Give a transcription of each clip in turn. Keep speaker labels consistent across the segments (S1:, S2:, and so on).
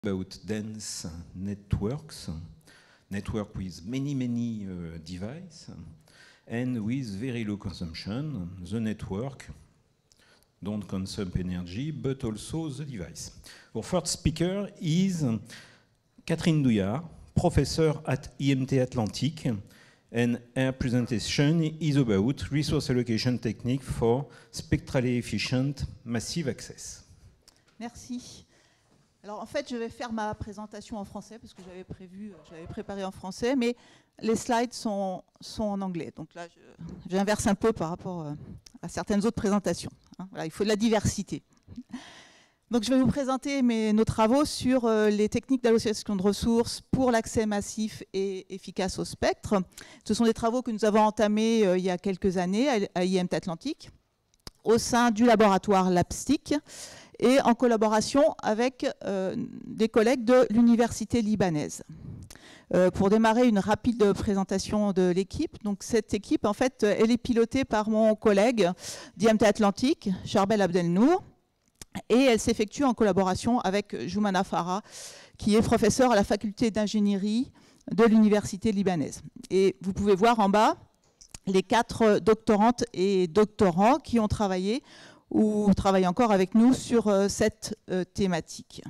S1: about dense networks, network with many devices, and with very low consumption. The network don't consume energy, but also the device. Our first speaker is Catherine Douillard, professor at IMT Atlantic, and her presentation is about resource allocation technique for spectrally efficient massive access.
S2: Merci. Alors en fait, je vais faire ma présentation en français parce que j'avais préparé en français, mais les slides sont en anglais. Donc là, j'inverse un peu par rapport à certaines autres présentations. Hein. Voilà, il faut de la diversité. Donc je vais vous présenter nos travaux sur les techniques d'allocation de ressources pour l'accès massif et efficace au spectre. Ce sont des travaux que nous avons entamés il y a quelques années à IMT Atlantic, au sein du laboratoire LabSTIC, et en collaboration avec des collègues de l'université libanaise. Pour démarrer, une rapide présentation de l'équipe. Donc cette équipe, en fait, elle est pilotée par mon collègue d'IMT Atlantic, Charbel Abdelnour, et elle s'effectue en collaboration avec Joumana Farah, qui est professeure à la faculté d'ingénierie de l'université libanaise. Et vous pouvez voir en bas les 4 doctorantes et doctorants qui ont travaillé ou travaillent encore avec nous sur cette thématique.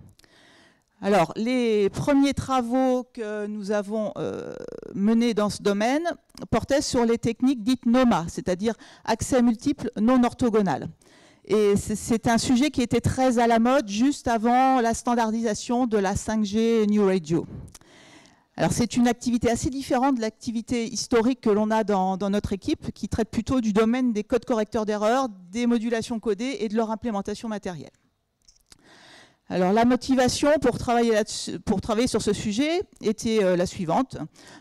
S2: Alors, les premiers travaux que nous avons menés dans ce domaine portaient sur les techniques dites NOMA, c'est-à-dire accès multiple non orthogonal. Et c'est un sujet qui était très à la mode juste avant la standardisation de la 5G New Radio. Alors c'est une activité assez différente de l'activité historique que l'on a dans notre équipe, qui traite plutôt du domaine des codes correcteurs d'erreurs, des modulations codées et de leur implémentation matérielle. Alors la motivation pour travailler sur ce sujet était la suivante.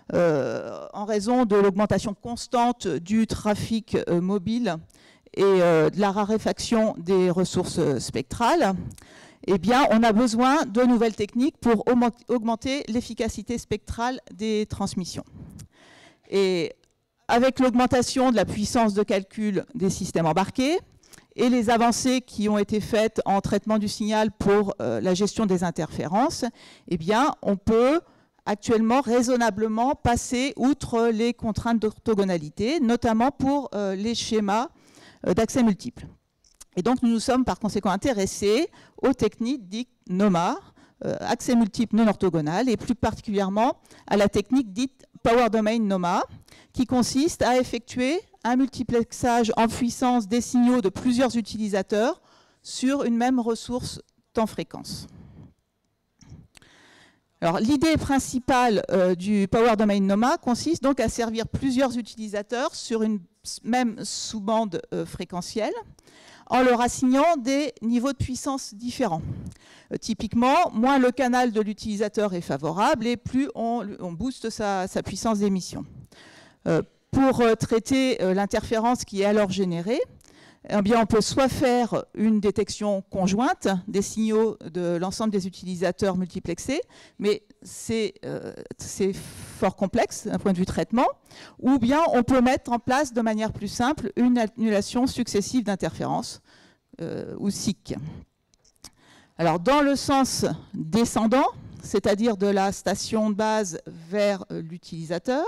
S2: En raison de l'augmentation constante du trafic mobile et de la raréfaction des ressources spectrales, eh bien, on a besoin de nouvelles techniques pour augmenter l'efficacité spectrale des transmissions. Et avec l'augmentation de la puissance de calcul des systèmes embarqués et les avancées qui ont été faites en traitement du signal pour la gestion des interférences, eh bien, on peut actuellement raisonnablement passer outre les contraintes d'orthogonalité, notamment pour les schémas d'accès multiple. Et donc, nous nous sommes par conséquent intéressés aux techniques dites NOMA, accès multiple non orthogonal, et plus particulièrement à la technique dite Power Domain NOMA, qui consiste à effectuer un multiplexage en puissance des signaux de plusieurs utilisateurs sur une même ressource temps-fréquence. Alors, l'idée principale du Power Domain NOMA consiste donc à servir plusieurs utilisateurs sur une même sous-bande fréquentielle, en leur assignant des niveaux de puissance différents. Typiquement, moins le canal de l'utilisateur est favorable et plus on booste sa puissance d'émission. Pour traiter l'interférence qui est alors générée, eh bien, on peut soit faire une détection conjointe des signaux de l'ensemble des utilisateurs multiplexés, mais c'est fort complexe d'un point de vue traitement, ou bien on peut mettre en place de manière plus simple une annulation successive d'interférences, ou SIC. Alors, dans le sens descendant, c'est-à-dire de la station de base vers l'utilisateur,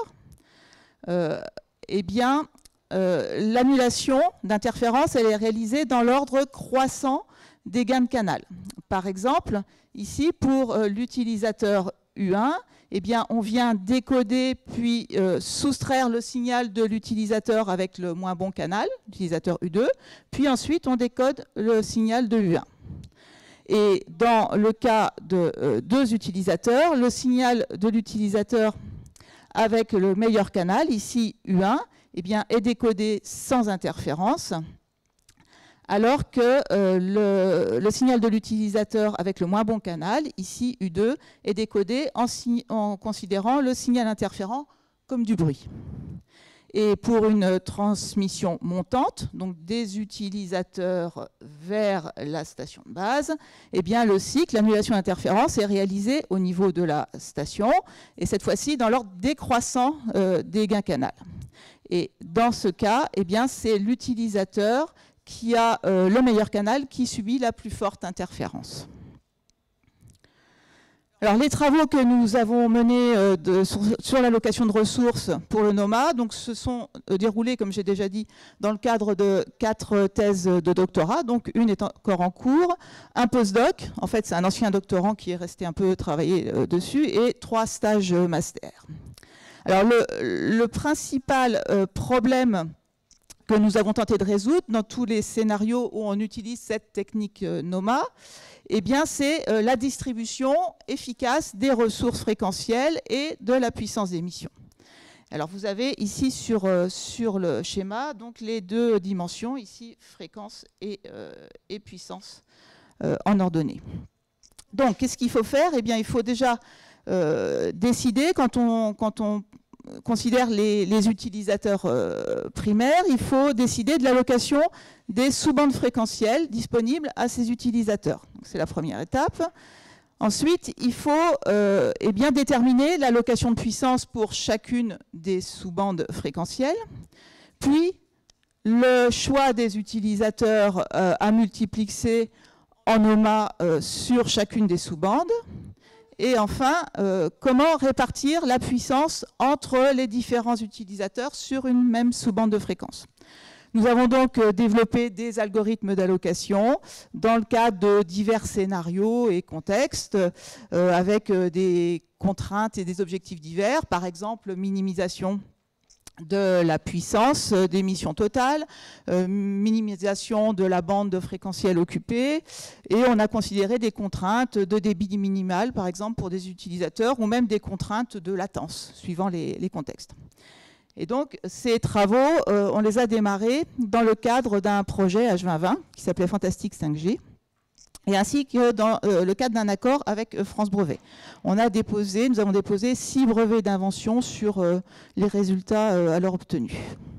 S2: eh bien, l'annulation d'interférence, elle est réalisée dans l'ordre croissant des gains de canal. Par exemple, ici, pour l'utilisateur U1, eh bien, on vient décoder puis soustraire le signal de l'utilisateur avec le moins bon canal, l'utilisateur U2, puis ensuite on décode le signal de U1. Et dans le cas de 2 utilisateurs, le signal de l'utilisateur avec le meilleur canal, ici U1, eh bien, est décodé sans interférence, alors que le signal de l'utilisateur avec le moins bon canal, ici U2, est décodé en considérant le signal interférent comme du bruit. Et pour une transmission montante, donc des utilisateurs vers la station de base, eh bien le cycle, l'annulation d'interférence, est réalisé au niveau de la station, et cette fois-ci dans l'ordre décroissant des gains canal. Et dans ce cas, eh bien c'est l'utilisateur qui a le meilleur canal qui subit la plus forte interférence. Alors, les travaux que nous avons menés sur l'allocation de ressources pour le NOMA se sont déroulés, comme j'ai déjà dit, dans le cadre de 4 thèses de doctorat. Donc, une est encore en cours, un postdoc, en fait, c'est un ancien doctorant qui est resté un peu travailler dessus, et 3 stages master. Alors, le principal problème que nous avons tenté de résoudre dans tous les scénarios où on utilise cette technique NOMA, eh bien, c'est la distribution efficace des ressources fréquentielles et de la puissance d'émission. Alors, vous avez ici sur le schéma donc, les 2 dimensions, ici fréquence et puissance en ordonnée. Donc, qu'est-ce qu'il faut faire? Eh bien, il faut déjà décider, quand on considère les utilisateurs primaires, il faut décider de l'allocation des sous-bandes fréquentielles disponibles à ces utilisateurs. C'est la première étape. Ensuite, il faut déterminer l'allocation de puissance pour chacune des sous-bandes fréquentielles, puis le choix des utilisateurs à multiplexer en NOMA sur chacune des sous-bandes. Et enfin, comment répartir la puissance entre les différents utilisateurs sur une même sous-bande de fréquence. Nous avons donc développé des algorithmes d'allocation dans le cadre de divers scénarios et contextes, avec des contraintes et des objectifs divers, par exemple minimisation de la puissance d'émission totale, minimisation de la bande de fréquentiel occupée, et on a considéré des contraintes de débit minimal, par exemple, pour des utilisateurs, ou même des contraintes de latence, suivant les contextes. Et donc, ces travaux, on les a démarrés dans le cadre d'un projet H2020 qui s'appelait Fantastic 5G, et ainsi que dans le cadre d'un accord avec France Brevet. Nous avons déposé 6 brevets d'invention sur les résultats alors obtenus.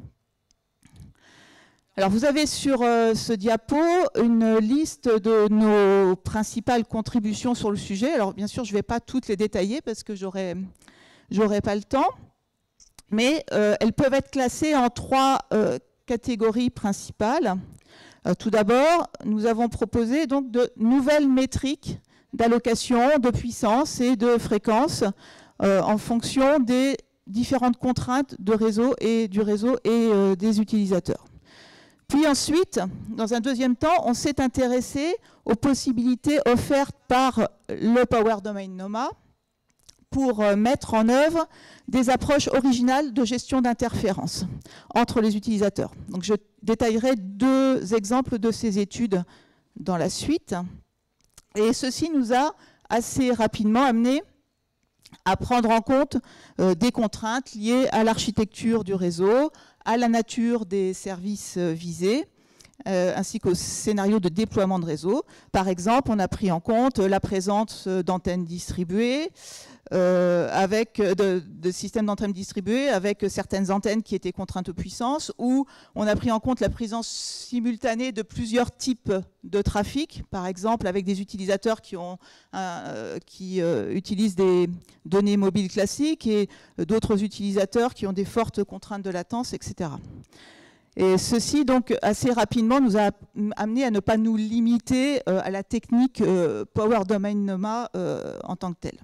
S2: Alors, vous avez sur ce diapo une liste de nos principales contributions sur le sujet. Alors, bien sûr, je ne vais pas toutes les détailler parce que j'aurais pas le temps, mais elles peuvent être classées en 3 catégories principales. Tout d'abord, nous avons proposé donc de nouvelles métriques d'allocation de puissance et de fréquence en fonction des différentes contraintes du réseau et des utilisateurs. Puis ensuite, dans un deuxième temps, on s'est intéressé aux possibilités offertes par le Power Domain NOMA pour mettre en œuvre des approches originales de gestion d'interférences entre les utilisateurs. Donc, je détaillerai 2 exemples de ces études dans la suite. Et ceci nous a assez rapidement amené à prendre en compte des contraintes liées à l'architecture du réseau, à la nature des services visés, ainsi qu'au scénario de déploiement de réseau. Par exemple, on a pris en compte la présence d'antennes distribuées, avec de systèmes d'antennes distribuées avec certaines antennes qui étaient contraintes aux puissances, ou on a pris en compte la présence simultanée de plusieurs types de trafic, par exemple avec des utilisateurs qui utilisent des données mobiles classiques et d'autres utilisateurs qui ont des fortes contraintes de latence, etc. Et ceci, donc, assez rapidement, nous a amené à ne pas nous limiter à la technique Power Domain NOMA en tant que telle.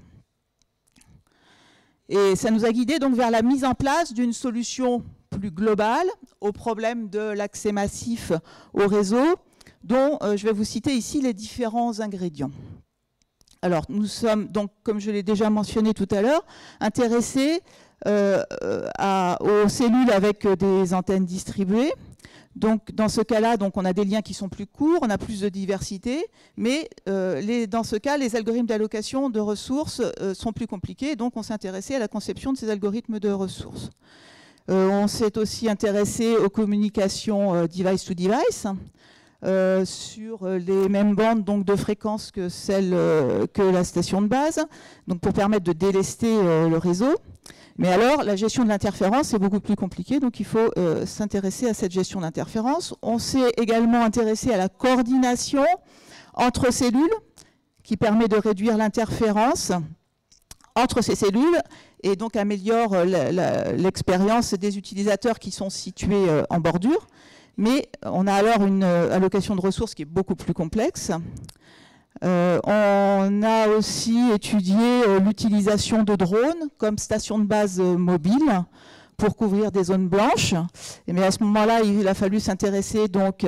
S2: Et ça nous a guidés donc vers la mise en place d'une solution plus globale au problème de l'accès massif au réseau, dont je vais vous citer ici les différents ingrédients. Alors, nous sommes donc, comme je l'ai déjà mentionné tout à l'heure, intéressés aux cellules avec des antennes distribuées. Donc, dans ce cas-là, on a des liens qui sont plus courts, on a plus de diversité, mais dans ce cas, les algorithmes d'allocation de ressources sont plus compliqués, donc on s'est intéressé à la conception de ces algorithmes de ressources. On s'est aussi intéressé aux communications device-to-device, sur les mêmes bandes donc, de fréquences que celles que la station de base, donc pour permettre de délester le réseau. Mais alors, la gestion de l'interférence est beaucoup plus compliquée, donc il faut s'intéresser à cette gestion d'interférence. On s'est également intéressé à la coordination entre cellules, qui permet de réduire l'interférence entre ces cellules, et donc améliore l'expérience des utilisateurs qui sont situés en bordure. Mais on a alors une allocation de ressources qui est beaucoup plus complexe. On a aussi étudié l'utilisation de drones comme station de base mobile pour couvrir des zones blanches. Mais à ce moment-là, il a fallu s'intéresser donc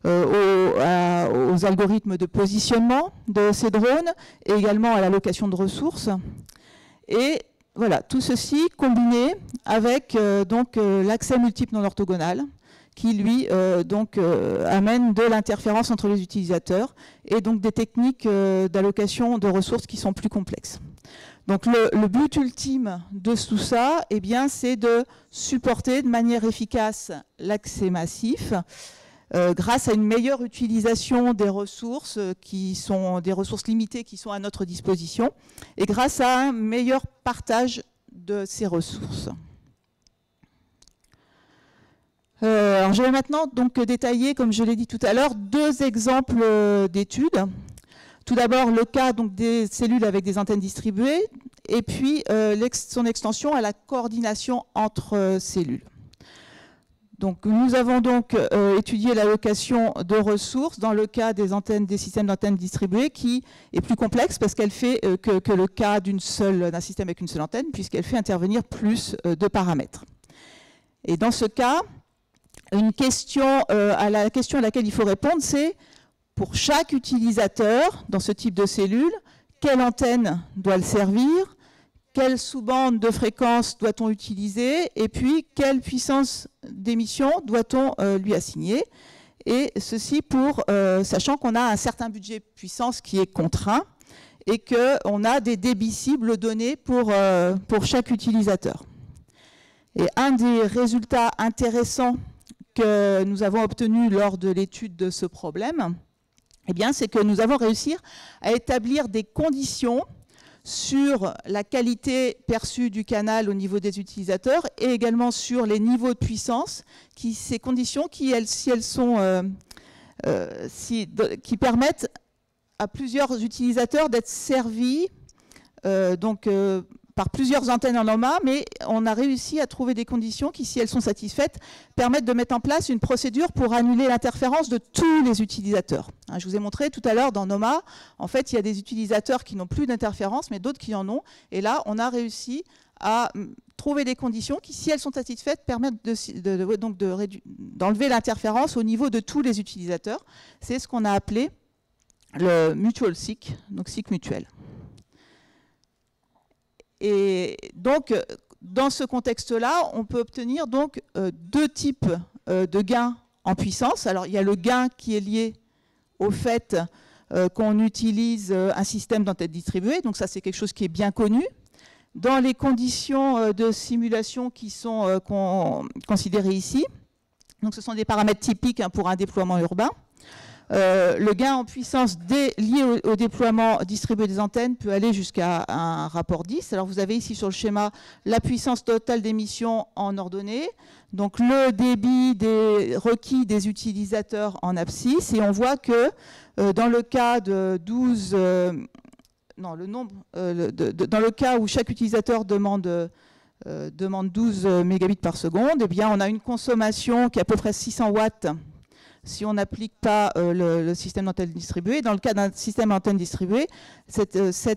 S2: aux algorithmes de positionnement de ces drones et également à l'allocation de ressources. Et voilà, tout ceci combiné avec l'accès multiple non orthogonal qui, lui, amène de l'interférence entre les utilisateurs et donc des techniques d'allocation de ressources qui sont plus complexes. Donc le but ultime de tout ça, eh bien, c'est de supporter de manière efficace l'accès massif grâce à une meilleure utilisation des ressources qui sont des ressources limitées qui sont à notre disposition et grâce à un meilleur partage de ces ressources. Alors je vais maintenant donc détailler, comme je l'ai dit tout à l'heure, 2 exemples d'études. Tout d'abord, le cas donc, des cellules avec des antennes distribuées et puis son extension à la coordination entre cellules. Donc, nous avons donc étudié l'allocation de ressources dans le cas des systèmes d'antennes distribuées qui est plus complexe parce qu'elle fait que le cas d'un système avec une seule antenne puisqu'elle fait intervenir plus de paramètres. Et dans ce cas, la question à laquelle il faut répondre, c'est pour chaque utilisateur dans ce type de cellule, quelle antenne doit le servir, quelle sous-bande de fréquence doit-on utiliser et puis quelle puissance d'émission doit-on lui assigner. Et ceci sachant qu'on a un certain budget puissance qui est contraint et qu'on a des débits cibles donnés pour chaque utilisateur. Et un des résultats intéressants que nous avons obtenus lors de l'étude de ce problème, eh bien, c'est que nous avons réussi à établir des conditions sur la qualité perçue du canal au niveau des utilisateurs et également sur les niveaux de puissance, ces conditions qui permettent à plusieurs utilisateurs d'être servis par plusieurs antennes en OMA, mais on a réussi à trouver des conditions qui, si elles sont satisfaites, permettent de mettre en place une procédure pour annuler l'interférence de tous les utilisateurs. Je vous ai montré tout à l'heure dans OMA, en fait, il y a des utilisateurs qui n'ont plus d'interférence, mais d'autres qui en ont. Et là, on a réussi à trouver des conditions qui, si elles sont satisfaites, permettent d'enlever l'interférence au niveau de tous les utilisateurs. C'est ce qu'on a appelé le mutual seek, donc seek mutuel. Et donc, dans ce contexte-là, on peut obtenir donc 2 types de gains en puissance. Alors, il y a le gain qui est lié au fait qu'on utilise un système d'antenne distribuée. Donc, ça, c'est quelque chose qui est bien connu. Dans les conditions de simulation qui sont considérées ici, donc ce sont des paramètres typiques pour un déploiement urbain. Le gain en puissance lié au déploiement distribué des antennes peut aller jusqu'à un rapport 10. Alors vous avez ici sur le schéma la puissance totale d'émission en ordonnée, donc le débit requis des utilisateurs en abscisse, et on voit que dans le cas de 12, dans le cas où chaque utilisateur demande 12 mégabits par seconde, eh bien on a une consommation qui est à peu près 600 watts si on n'applique pas le système d'antenne distribuée. Dans le cas d'un système d'antenne distribuée, cette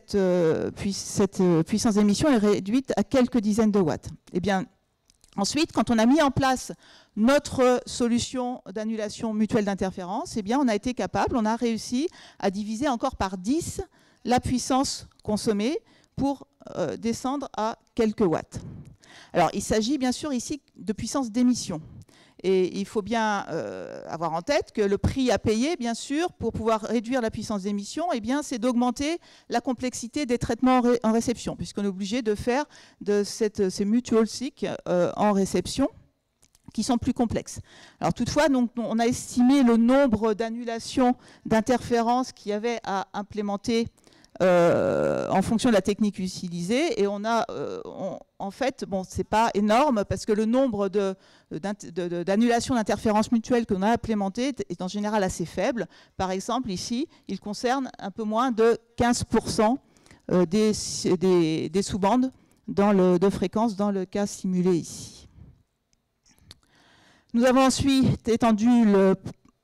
S2: puissance d'émission est réduite à quelques dizaines de watts. Eh bien, ensuite, quand on a mis en place notre solution d'annulation mutuelle d'interférence, eh bien, on a réussi à diviser encore par 10 la puissance consommée pour descendre à quelques watts. Alors, il s'agit bien sûr ici de puissance d'émission. Et il faut bien avoir en tête que le prix à payer, bien sûr, pour pouvoir réduire la puissance d'émission, eh bien, c'est d'augmenter la complexité des traitements en réception, puisqu'on est obligé de faire ces mutual seek en réception, qui sont plus complexes. Alors toutefois, donc, on a estimé le nombre d'annulations d'interférences qu'il y avait à implémenter en fonction de la technique utilisée, et on a en fait, bon, c'est pas énorme parce que le nombre d'annulations d'interférences mutuelles qu'on a implémentées est en général assez faible. Par exemple, ici, il concerne un peu moins de 15% des sous-bandes de fréquence dans le cas simulé ici. Nous avons ensuite étendu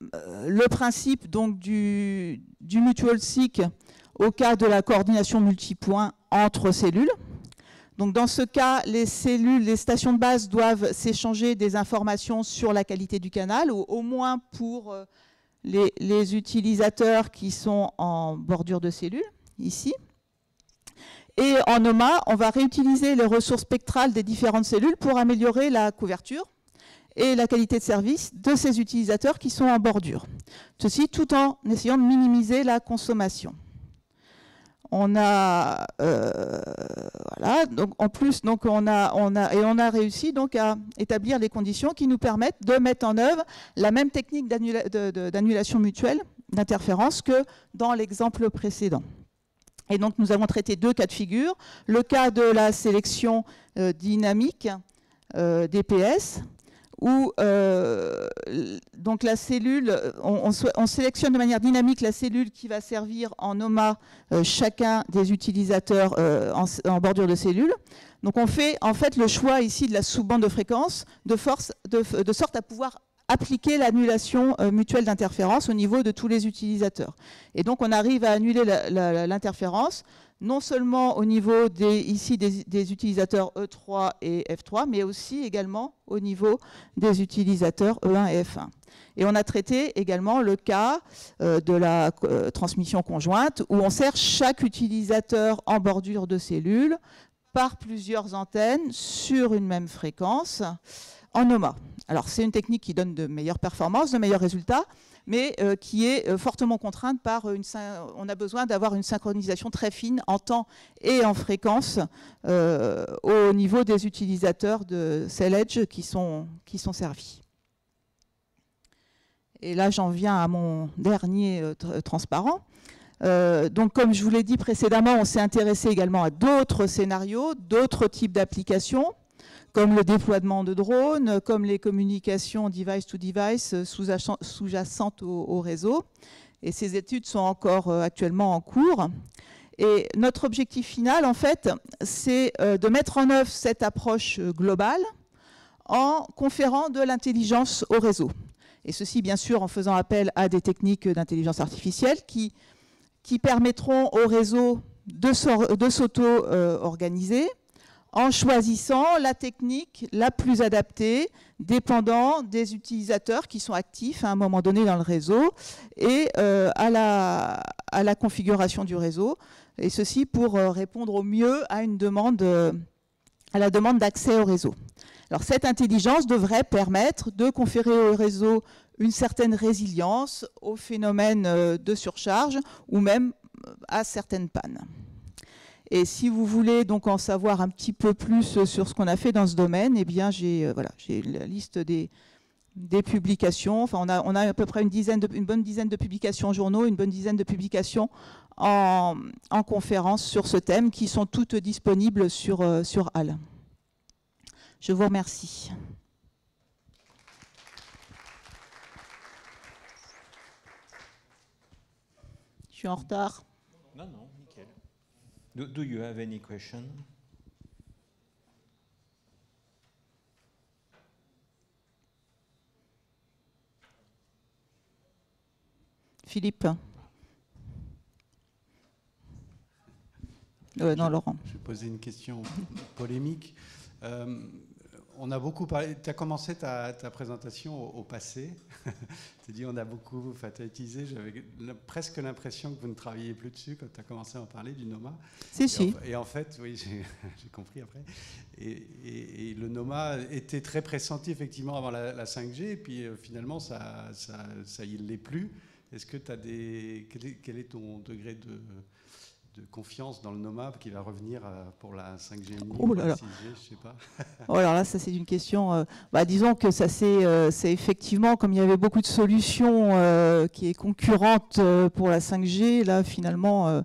S2: le principe donc, du mutual seek au cas de la coordination multipoint entre cellules. Donc dans ce cas, les stations de base doivent s'échanger des informations sur la qualité du canal, ou au moins pour les utilisateurs qui sont en bordure de cellules, ici. Et en NOMA, on va réutiliser les ressources spectrales des différentes cellules pour améliorer la couverture et la qualité de service de ces utilisateurs qui sont en bordure. Ceci tout en essayant de minimiser la consommation. On a voilà, donc en plus donc on a réussi donc à établir les conditions qui nous permettent de mettre en œuvre la même technique d'annulation mutuelle d'interférence que dans l'exemple précédent. Et donc nous avons traité 2 cas de figure, le cas de la sélection dynamique DPS, où donc la cellule, on sélectionne de manière dynamique la cellule qui va servir en NOMA chacun des utilisateurs en bordure de cellule. Donc on fait en fait le choix ici de la sous-bande de fréquence de sorte à pouvoir appliquer l'annulation mutuelle d'interférence au niveau de tous les utilisateurs. Et donc on arrive à annuler l'interférence non seulement au niveau des utilisateurs E3 et F3, mais aussi également au niveau des utilisateurs E1 et F1. Et on a traité également le cas de la transmission conjointe, où on sert chaque utilisateur en bordure de cellule par plusieurs antennes sur une même fréquence en NOMA. Alors c'est une technique qui donne de meilleures performances, de meilleurs résultats, mais qui est fortement contrainte par on a besoin d'avoir une synchronisation très fine en temps et en fréquence au niveau des utilisateurs de Cell Edge qui sont servis. Et là, j'en viens à mon dernier transparent. Donc, comme je vous l'ai dit précédemment, on s'est intéressé également à d'autres scénarios, d'autres types d'applications, comme le déploiement de drones, comme les communications device-to-device sous-jacentes au réseau. Et ces études sont encore actuellement en cours. Et notre objectif final, en fait, c'est de mettre en œuvre cette approche globale en conférant de l'intelligence au réseau. Et ceci, bien sûr, en faisant appel à des techniques d'intelligence artificielle qui permettront au réseau de s'auto-organiser, en choisissant la technique la plus adaptée, dépendant des utilisateurs qui sont actifs à un moment donné dans le réseau et à la configuration du réseau. Et ceci pour répondre au mieux à la demande d'accès au réseau. Alors cette intelligence devrait permettre de conférer au réseau une certaine résilience aux phénomènes de surcharge ou même à certaines pannes. Et si vous voulez donc en savoir un petit peu plus sur ce qu'on a fait dans ce domaine, eh bien j'ai la liste des publications. Enfin, on a à peu près une bonne dizaine de publications en journaux, une bonne dizaine de publications en conférences sur ce thème qui sont toutes disponibles sur HAL. Je vous remercie. Je suis en retard.
S1: Non, non, nickel. Do you have any question?
S2: Philippe. Non, Laurent.
S3: Je vais poser une question polémique. On a beaucoup parlé, tu as commencé ta présentation au passé. Tu as dit on a beaucoup fatalisé. J'avais presque l'impression que vous ne travailliez plus dessus quand tu as commencé à en parler du NOMA.
S2: Si.
S3: Et en fait, oui, j'ai compris après. Et le NOMA était très pressenti effectivement avant la 5G. Et puis finalement, ça il l'est plus. Est-ce que tu as quel est ton degré de confiance dans le NOMA qui va revenir pour la 5G unique,
S2: oh là là.
S3: 6G, je sais pas.
S2: Oh, alors là, ça c'est une question. Disons que ça c'est effectivement, comme il y avait beaucoup de solutions qui est concurrente pour la 5G, là finalement,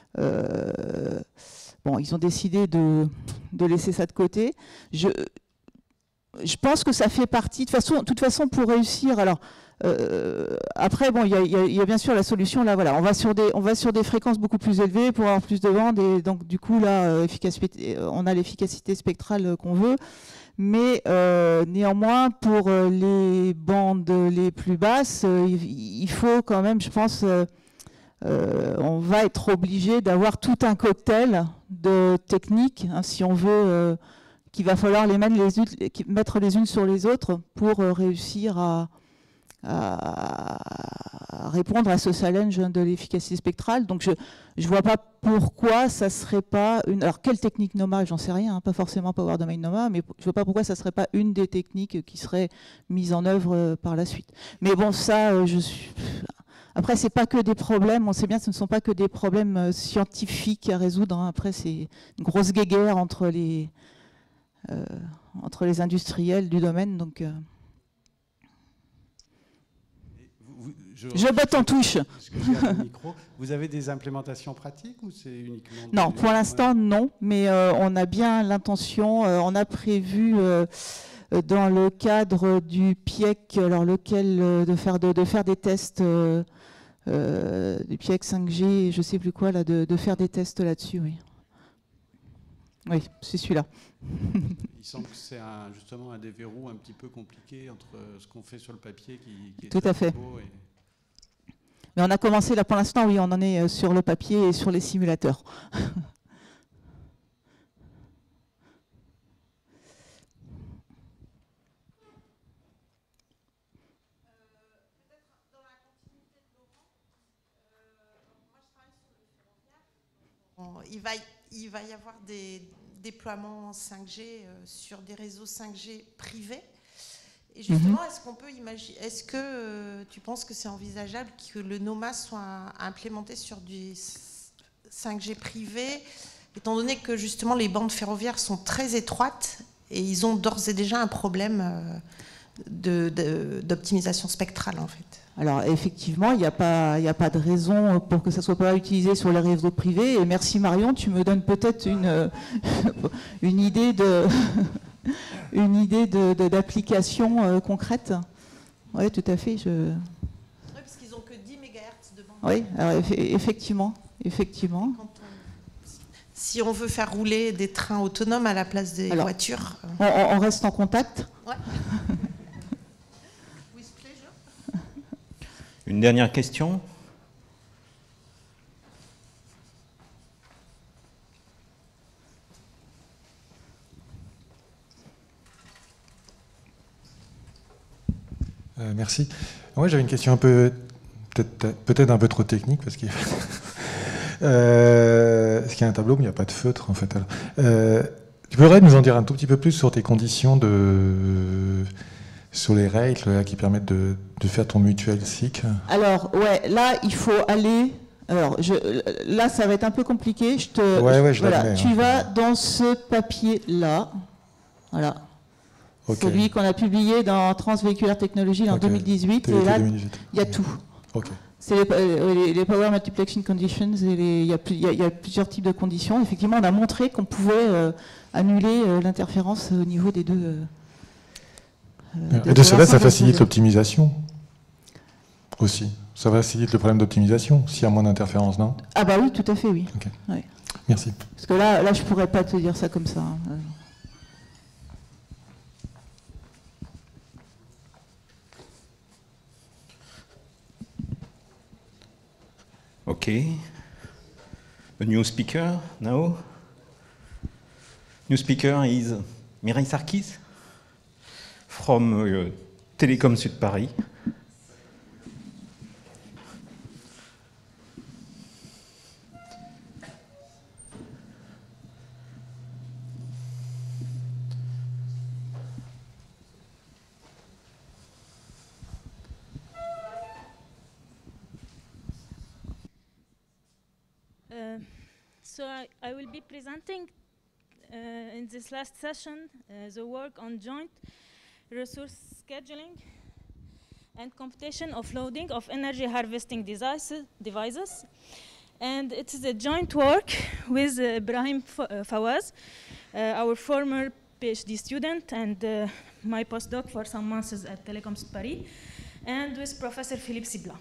S2: ils ont décidé de laisser ça de côté. Je pense que ça fait partie. De toute façon, pour réussir, alors. Après, il y a bien sûr la solution. Là, voilà, on va sur des fréquences beaucoup plus élevées pour avoir plus de bande, et donc du coup là, on a l'efficacité spectrale qu'on veut. Mais néanmoins, pour les bandes les plus basses, il faut quand même, je pense, on va être obligé d'avoir tout un cocktail de techniques, hein, si on veut, qu'il va falloir les mettre les unes sur les autres pour réussir à répondre à ce challenge de l'efficacité spectrale. Donc je ne vois pas pourquoi ça serait pas une... Alors quelle technique NOMA, j'en sais rien, hein, pas forcément Power Domain NOMA, mais je ne vois pas pourquoi ça ne serait pas une des techniques qui serait mise en œuvre par la suite. Mais bon, ça, après, c'est pas que des problèmes, on sait bien que ce ne sont pas que des problèmes scientifiques à résoudre, hein. Après, c'est une grosse guéguerre entre les industriels du domaine, donc... Je botte en touche.
S3: Vous avez des implémentations pratiques ou c'est uniquement...
S2: Non, pour l'instant, non. Mais on a bien l'intention, on a prévu dans le cadre du PIEC, alors lequel de faire des tests du PIEC 5G, je ne sais plus quoi, là, de faire des tests là-dessus, oui. Oui, c'est celui-là.
S3: Il semble que c'est justement un des verrous un petit peu compliqués entre ce qu'on fait sur le papier qui est
S2: tout à fait
S3: beau.
S2: Mais on a commencé là pour l'instant, oui, on en est sur le papier et sur les simulateurs.
S4: Il va y avoir des déploiements 5G sur des réseaux 5G privés. Et justement, est-ce qu'on peut imaginer, est-ce que tu penses que c'est envisageable que le NOMA soit implémenté sur du 5G privé, étant donné que justement les bandes ferroviaires sont très étroites et ils ont d'ores et déjà un problème d'optimisation spectrale en fait?
S2: Alors effectivement, il n'y a pas de raison pour que ça ne soit pas utilisé sur les réseaux privés. Et merci Marion, tu me donnes peut-être une idée d'application concrète. Oui, tout à fait.
S4: Oui, parce qu'ils n'ont que 10 MHz de bande.
S2: Oui, alors, effectivement.
S4: Si on veut faire rouler des trains autonomes à la place des voitures...
S2: On reste en contact.
S4: Ouais.
S1: Une dernière question.
S5: Merci. Moi, j'avais une question un peu, peut-être un peu trop technique, parce qu'il y a un tableau, mais il n'y a pas de feutre, en fait. Alors, tu pourrais nous en dire un tout petit peu plus sur tes conditions sur les règles là, qui permettent de faire ton mutuel SIC?
S2: Alors, ouais, là, il faut aller... Alors, là, ça va être un peu compliqué.
S5: Voilà,
S2: tu vas dans ce papier-là. Voilà.
S5: Okay.
S2: Celui qu'on a publié dans Transvéhiculaire Technologie en 2018. Et là, il y a tout.
S5: Okay.
S2: C'est les Power Multiplexing Conditions. Il y a plusieurs types de conditions. Effectivement, on a montré qu'on pouvait annuler l'interférence au niveau des deux...
S5: et de cela, ça facilite l'optimisation aussi. Ça facilite le problème d'optimisation s'il y a moins d'interférences, non?
S2: Ah bah oui, tout à fait, oui.
S5: Okay.
S2: Ouais.
S5: Merci.
S2: Parce que là, je pourrais pas te dire ça comme ça.
S1: Okay. A new speaker now. New speaker is Mireille Sarkis from Télécom Sud Paris.
S6: So I will be presenting in this last session the work on joint resource scheduling and computation of loading of energy harvesting devices. And it is a joint work with Ibrahim Fawaz, our former PhD student and my postdoc for some months at Télécom Sud Paris, and with Professor Philippe Sibla.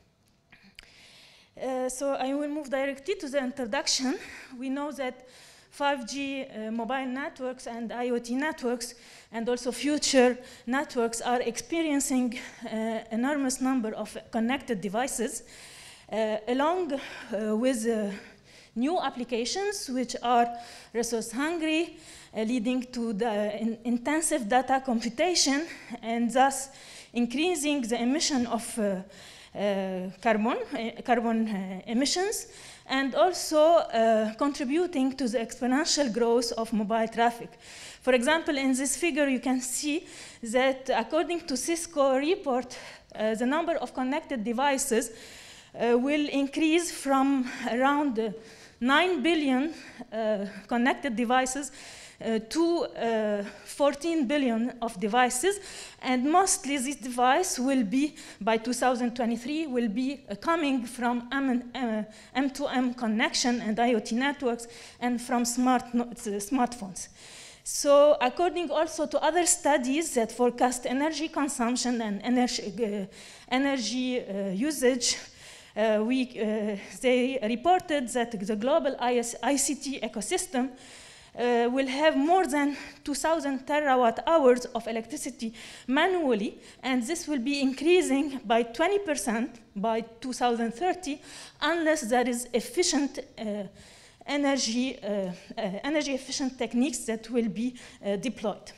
S6: So I will move directly to the introduction. We know that 5G mobile networks and IoT networks, and also future networks are experiencing enormous number of connected devices, along with new applications which are resource hungry, leading to the intensive data computation, and thus increasing the emission of carbon emissions, and also contributing to the exponential growth of mobile traffic. For example, in this figure, you can see that according to Cisco report, the number of connected devices will increase from around 9 billion connected devices to 14 billion of devices, and mostly this device will be, by 2023, will be coming from M2M connection and IoT networks and from smartphones. So according also to other studies that forecast energy consumption and energy usage, they reported that the global ICT ecosystem will have more than 2,000 terawatt hours of electricity manually, and this will be increasing by 20% by 2030 unless there is efficient energy efficient techniques that will be deployed.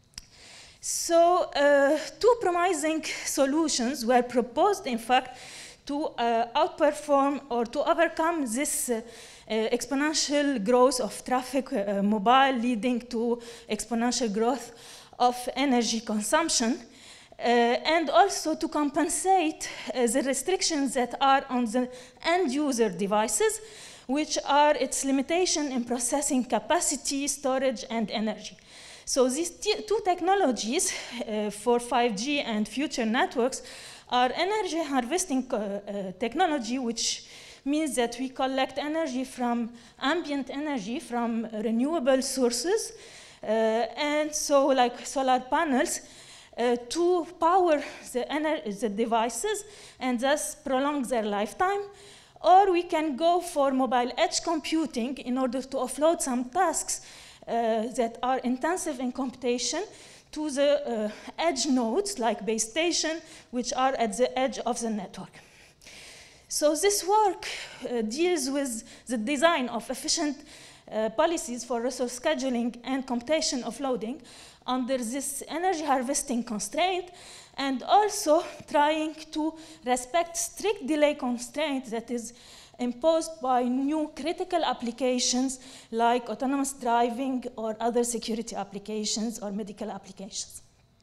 S6: So two promising solutions were proposed, in fact, to outperform or to overcome this exponential growth of traffic mobile, leading to exponential growth of energy consumption, and also to compensate the restrictions that are on the end user devices, which are its limitation in processing capacity, storage, and energy. So these two technologies for 5G and future networks are energy harvesting technology, which means that we collect energy from ambient energy from renewable sources, and so like solar panels, to power the devices and thus prolong their lifetime. Or we can go for mobile edge computing in order to offload some tasks that are intensive in computation to the edge nodes like base station, which are at the edge of the network. So this work deals with the design of efficient policies for resource scheduling and computation offloading under this energy harvesting constraint, and also trying to respect strict delay constraints that is imposed by new critical applications like autonomous driving or other security applications or medical applications.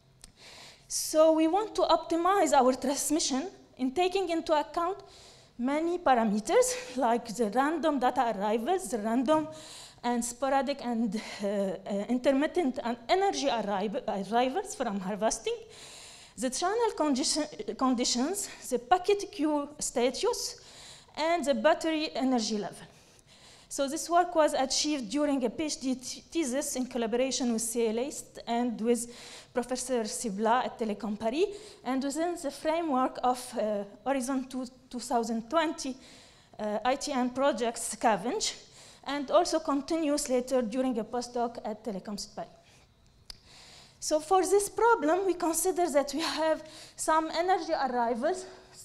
S6: So we want to optimize our transmission in taking into account many parameters like the random data arrivals, the random and sporadic and intermittent energy arrivals from harvesting, the channel conditions, the packet queue status, and the battery energy level. So this work was achieved during a PhD thesis in collaboration with CLA and with Professor Sibla at Telecom Paris, and within the framework of Horizon 2020 ITN project Scavenge, and also continues later during a postdoc at Telecom Paris. So for this problem, we consider that we have some energy arrivals,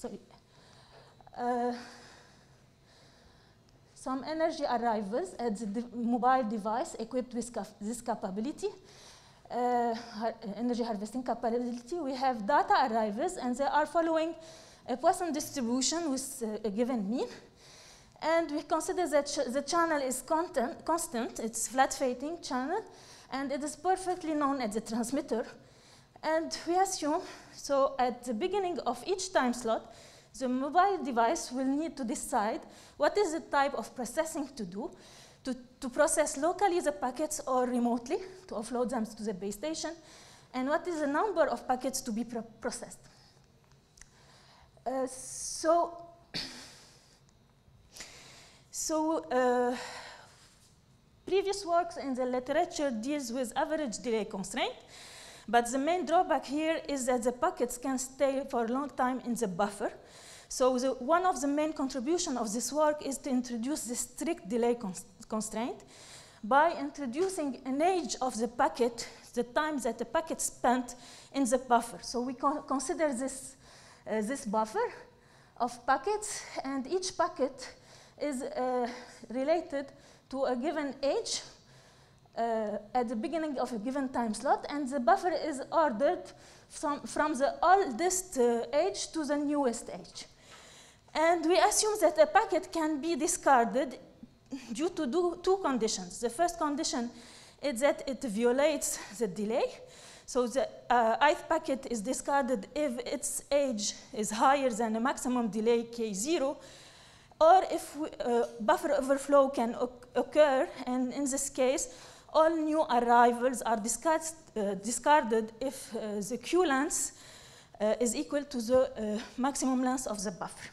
S6: some energy arrivals at the mobile device equipped with this capability, energy harvesting capability. We have data arrivals, and they are following a Poisson distribution with a given mean. And we consider that the channel is constant, it's flat-fading channel, and it is perfectly known at the transmitter. And we assume, so at the beginning of each time slot, the mobile device will need to decide what is the type of processing to do, to process locally the packets or remotely, to offload them to the base station, and what is the number of packets to be processed. Previous works in the literature deals with average delay constraint, but the main drawback here is that the packets can stay for a long time in the buffer. So one of the main contributions of this work is to introduce the strict delay constraint, by introducing an age of the packet, the time that the packet spent in the buffer. So we consider this, this buffer of packets, and each packet is related to a given age at the beginning of a given time slot, and the buffer is ordered from the oldest age to the newest age. And we assume that a packet can be discarded due to two conditions. The first condition is that it violates the delay. So the ith packet is discarded if its age is higher than the maximum delay K0, or if buffer overflow can occur, and in this case, all new arrivals are discarded if the Q length is equal to the maximum length of the buffer.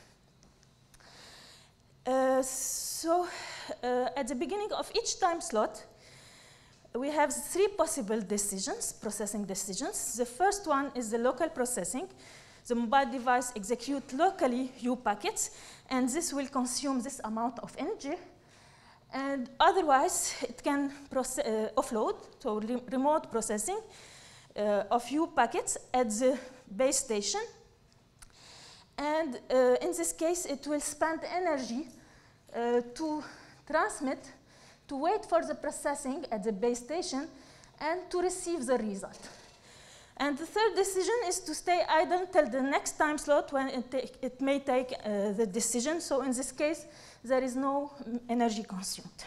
S6: At the beginning of each time slot, we have three possible decisions, processing decisions. The first one is the local processing. The mobile device executes locally U packets, and this will consume this amount of energy. And otherwise, it can offload, so remote processing of U packets at the base station. And in this case, it will spend energy to transmit, to wait for the processing at the base station, and to receive the result. And the third decision is to stay idle till the next time slot when it may take the decision. So in this case, there is no energy consumed.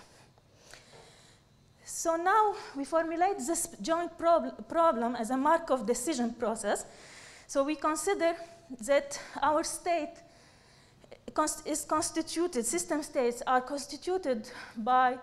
S6: So now we formulate this joint problem as a Markov decision process. So we consider that our state is constituted, system states are constituted by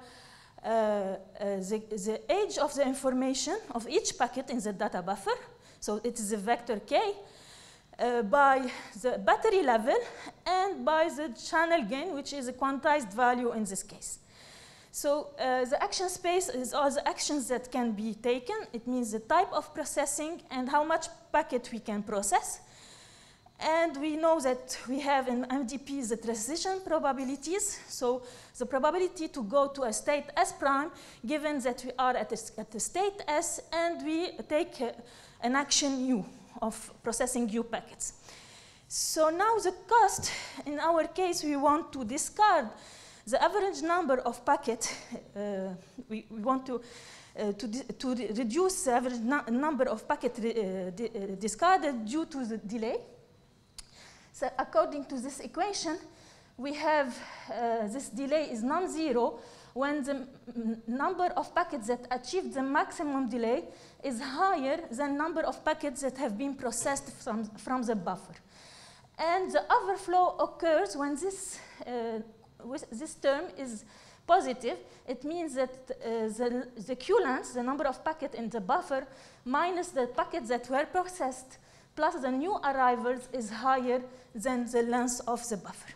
S6: the age of the information of each packet in the data buffer. So it is a vector K, by the battery level, and by the channel gain, which is a quantized value in this case. So the action space is all the actions that can be taken. It means the type of processing and how much packet we can process. And we know that we have in MDP the transition probabilities. So the probability to go to a state S prime, given that we are at the state S, and we take an action U of processing U packets. So now the cost, in our case, we want to discard the average number of packets. We want to reduce the average number of packets discarded due to the delay. So according to this equation, we have this delay is non-zero when the number of packets that achieve the maximum delay is higher than number of packets that have been processed from the buffer. And the overflow occurs when this term is positive. It means that the Q length, the number of packets in the buffer, minus the packets that were processed, plus the new arrivals, is higher than the length of the buffer.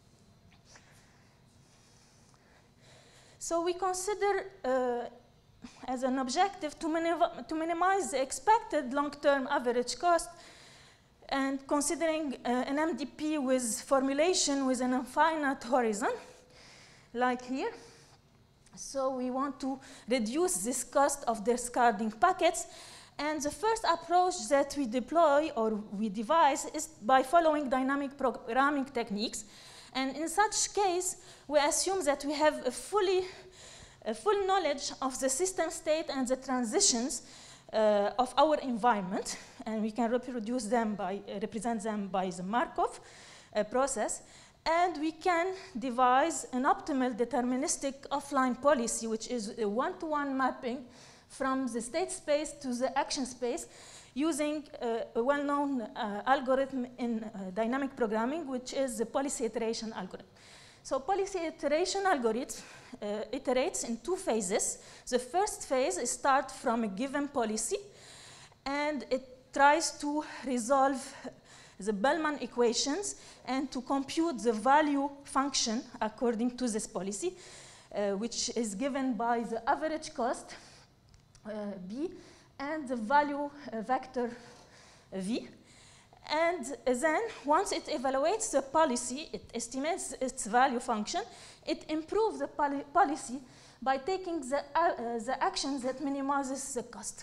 S6: So we consider as an objective to minimize the expected long-term average cost, and considering an MDP with formulation with an infinite horizon, like here. So we want to reduce this cost of discarding packets. And the first approach that we deploy or we devise is by following dynamic programming techniques. And in such case, we assume that we have a full knowledge of the system state and the transitions of our environment, and we can reproduce them by, represent them by the Markov process. And we can devise an optimal deterministic offline policy, which is a one-to-one mapping from the state space to the action space, using a well-known algorithm in dynamic programming, which is the policy iteration algorithm. So policy iteration algorithm iterates in two phases. The first phase starts from a given policy, and it tries to resolve the Bellman equations and to compute the value function according to this policy, which is given by the average cost, B, and the value vector V. And then, once it evaluates the policy, it estimates its value function, it improves the policy by taking the action that minimizes the cost.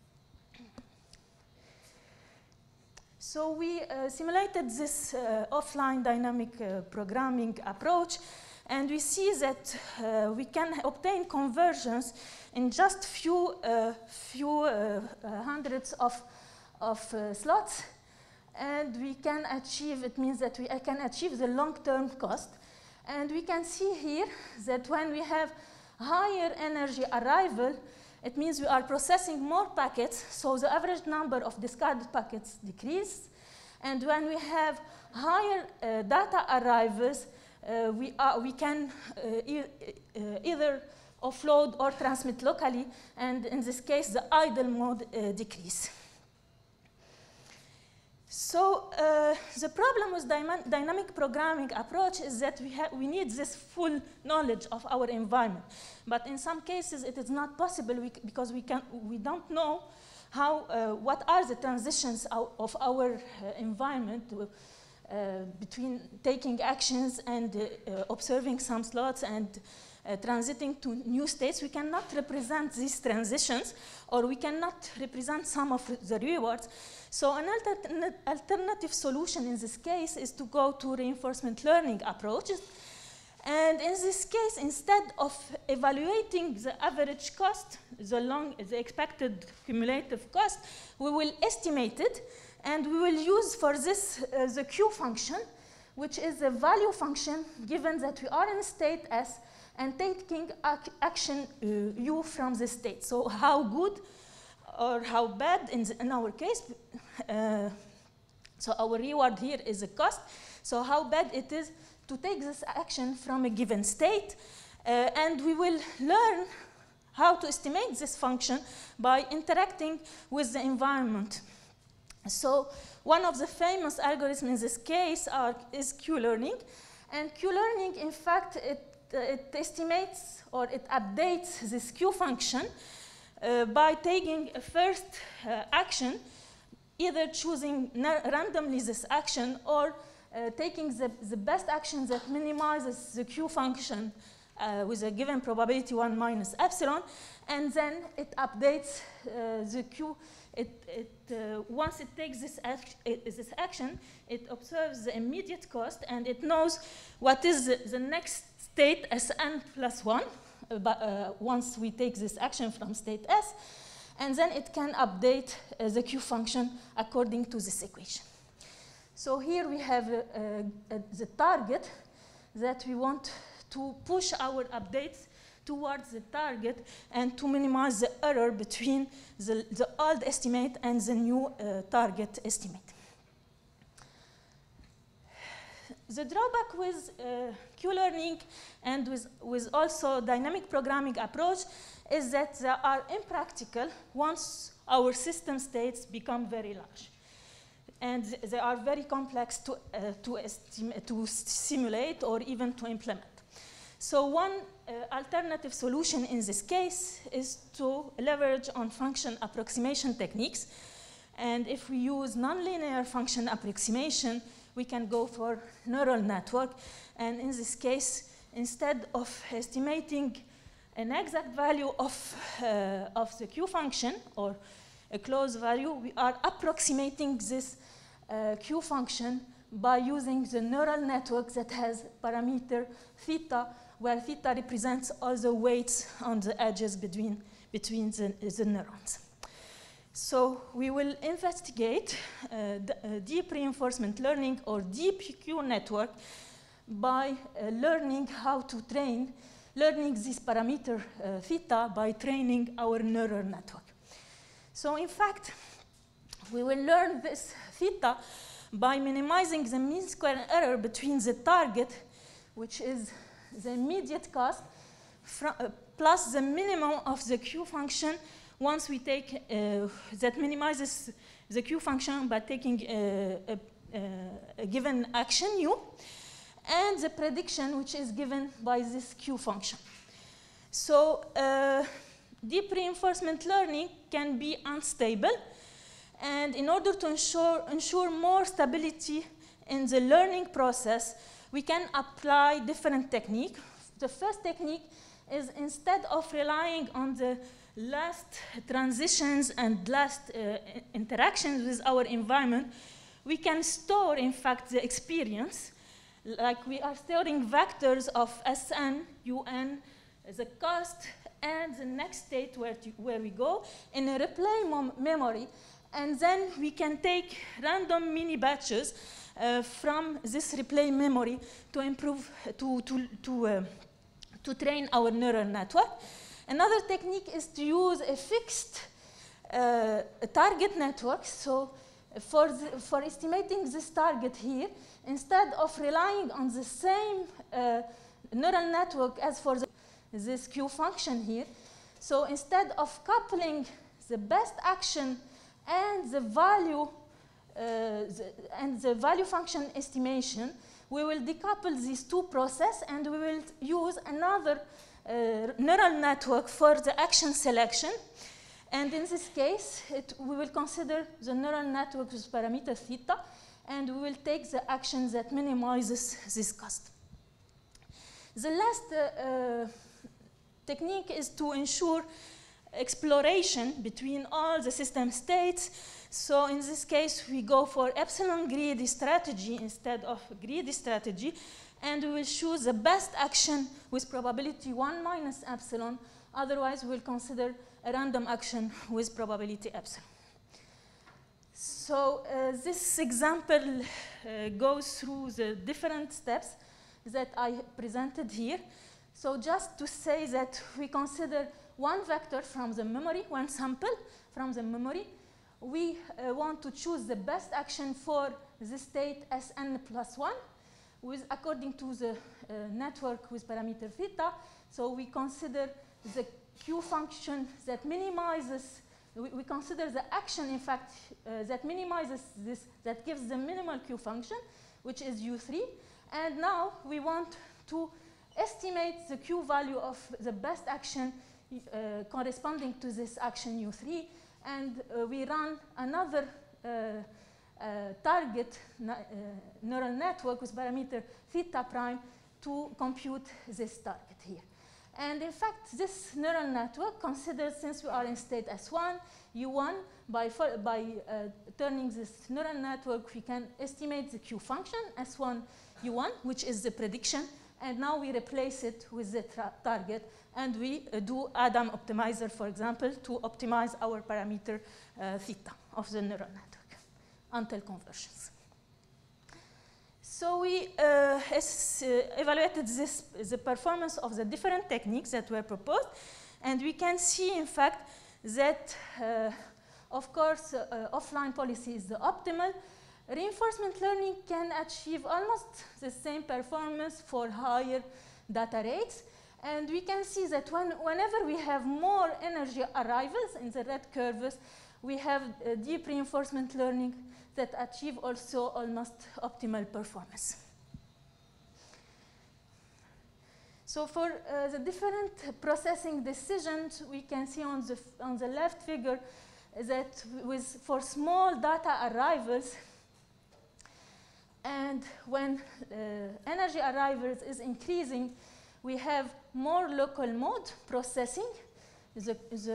S6: So we simulated this offline dynamic programming approach, and we see that we can obtain conversions in just few hundreds of slots, and we can achieve, it means that we can achieve the long-term cost. And we can see here that when we have higher energy arrival, it means we are processing more packets, so the average number of discarded packets decreases. And when we have higher data arrivals, we can either offload or transmit locally, and in this case, the idle mode decreases. So the problem with dynamic programming approach is that we need this full knowledge of our environment. But in some cases, it is not possible because we don't know what are the transitions of our environment between taking actions and observing some slots and transiting to new states. We cannot represent these transitions, or we cannot represent some of the rewards. So an alternative solution in this case is to go to reinforcement learning approaches. And in this case, instead of evaluating the average cost, the expected cumulative cost, we will estimate it, and we will use for this the Q function, which is a value function given that we are in state S and taking action U from the state. So how good or how bad in our case, so our reward here is a cost, so how bad it is to take this action from a given state, and we will learn how to estimate this function by interacting with the environment. So one of the famous algorithms in this case is Q-learning, and Q-learning, in fact, it estimates or it updates this Q function by taking a first action, either choosing randomly this action or taking the best action that minimizes the Q function with a given probability 1 minus epsilon, and then it updates the Q. Once it takes this action, it observes the immediate cost, and it knows what is the next state Sn plus 1, once we take this action from state S, and then it can update the Q function according to this equation. So here we have the target that we want to push our updates towards the target and to minimize the error between the old estimate and the new target estimate. The drawback with Q-learning and with also dynamic programming approach is that they are impractical once our system states become very large. And they are very complex to simulate or even to implement. So one alternative solution in this case is to leverage on function approximation techniques. And if we use nonlinear function approximation, we can go for neural network. And in this case, instead of estimating an exact value of the Q function or a closed value, we are approximating this Q function by using the neural network that has parameter theta, where theta represents all the weights on the edges between the neurons. So we will investigate deep reinforcement learning or deep Q network by learning how to learning this parameter theta by training our neural network. So in fact, we will learn this theta by minimizing the mean square error between the target, which is the immediate cost, plus the minimum of the Q function once we take that minimizes the Q function by taking a given action U, and the prediction which is given by this Q function. So deep reinforcement learning can be unstable, and in order to ensure more stability in the learning process, we can apply different techniques. The first technique is instead of relying on the last transitions and last interactions with our environment, we can store, in fact, the experience. Like we are storing vectors of Sn, Un, the cost, and the next state where we go in a replay memory. And then we can take random mini batches from this replay memory to improve, to train our neural network. Another technique is to use a fixed target network. So for estimating this target here, instead of relying on the same neural network as for this Q function here, so instead of coupling the best action and the value function estimation, we will decouple these two processes and we will use another neural network for the action selection. And in this case, we will consider the neural network with parameter theta, and we will take the action that minimizes this cost. The last technique is to ensure exploration between all the system states. So in this case, we go for epsilon greedy strategy instead of greedy strategy, and we will choose the best action with probability 1 minus epsilon. Otherwise, we will consider a random action with probability epsilon. So this example goes through the different steps that I presented here. So just to say that we consider one vector from the memory, one sample from the memory. We want to choose the best action for the state Sn plus 1 according to the network with parameter theta. So we consider the Q function that minimizes, we consider the action, in fact, that minimizes this, that gives the minimal Q function, which is U3. And now we want to estimate the Q value of the best action corresponding to this action U3. And we run another target neural network with parameter theta prime to compute this target here. And in fact, this neural network considers, since we are in state S1, U1, by turning this neural network, we can estimate the Q function, S1, U1, which is the prediction. And now we replace it with the target, and we do Adam optimizer, for example, to optimize our parameter theta of the neural network until conversions. So we evaluated the performance of the different techniques that were proposed, and we can see, in fact, that, of course, offline policy is the optimal. Reinforcement learning can achieve almost the same performance for higher data rates. And we can see that whenever we have more energy arrivals in the red curves, we have deep reinforcement learning that achieve also almost optimal performance. So for the different processing decisions, we can see on the left figure that for small data arrivals, and when energy arrivals is increasing, we have more local mode processing, the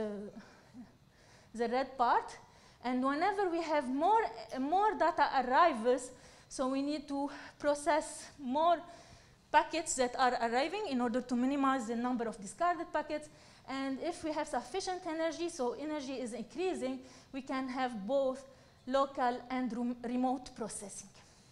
S6: red part. And whenever we have more data arrivals, so we need to process more packets that are arriving in order to minimize the number of discarded packets. And if we have sufficient energy, so energy is increasing, we can have both local and remote processing.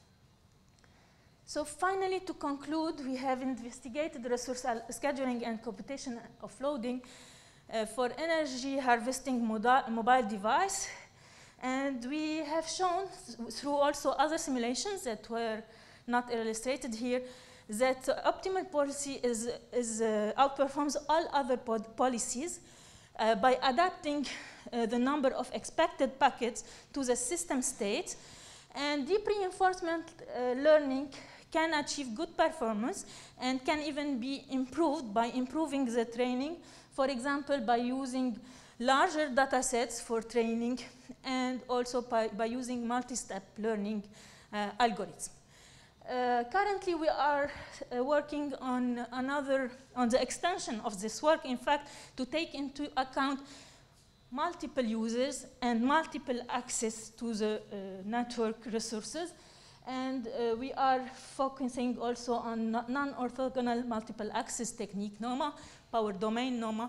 S6: So finally, to conclude, we have investigated resource scheduling and computation offloading for energy harvesting mobile device. And we have shown through also other simulations that were not illustrated here that optimal policy outperforms all other policies by adapting the number of expected packets to the system state. And deep reinforcement learning can achieve good performance and can even be improved by improving the training, for example, by using larger data sets for training and also by using multi-step learning algorithms. Currently, we are working on the extension of this work, in fact, to take into account multiple users and multiple access to the network resources. And we are focusing also on non-orthogonal multiple access technique, NOMA, power domain NOMA.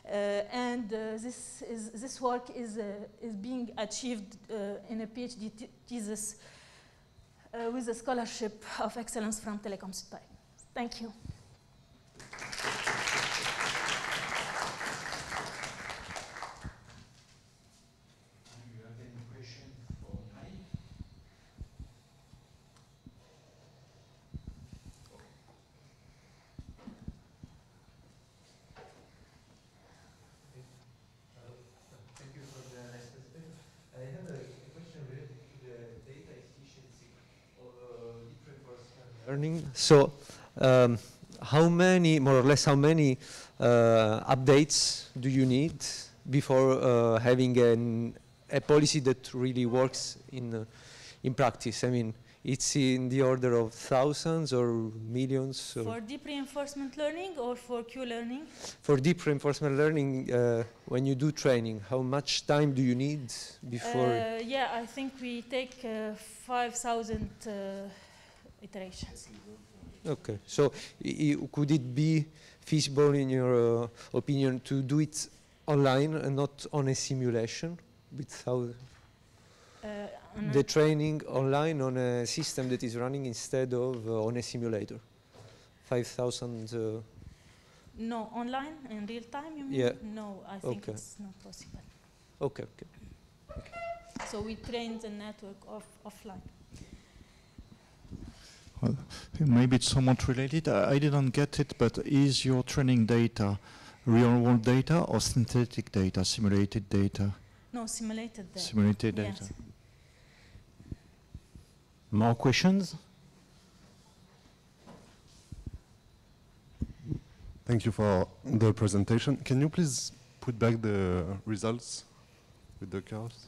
S6: This work is being achieved in a PhD thesis with a scholarship of excellence from Telecom Südbayern. Thank you.
S7: Learning. So, how many, more or less, how many updates do you need before having a policy that really works in practice? I mean, it's in the order of thousands or millions? Or
S6: for deep reinforcement learning or for Q-learning?
S7: For deep reinforcement learning, when you do training, how much time do you need before?
S6: Yeah, I think we take 5,000 iterations.
S7: Okay, so could it be feasible, in your opinion, to do it online and not on a simulation, without the training online on a system that is running instead of on a simulator? 5,000.
S6: No, online in real time, you mean?
S7: Yeah.
S6: No, I think it's not possible.
S7: Okay.
S6: So we train the network offline.
S8: Well, maybe it's somewhat related. I didn't get it, but is your training data real-world data or synthetic data, simulated data?
S6: No, simulated data.
S8: Simulated data.
S6: Yes.
S1: More questions?
S9: Thank you for the presentation. Can you please put back the results with the curves?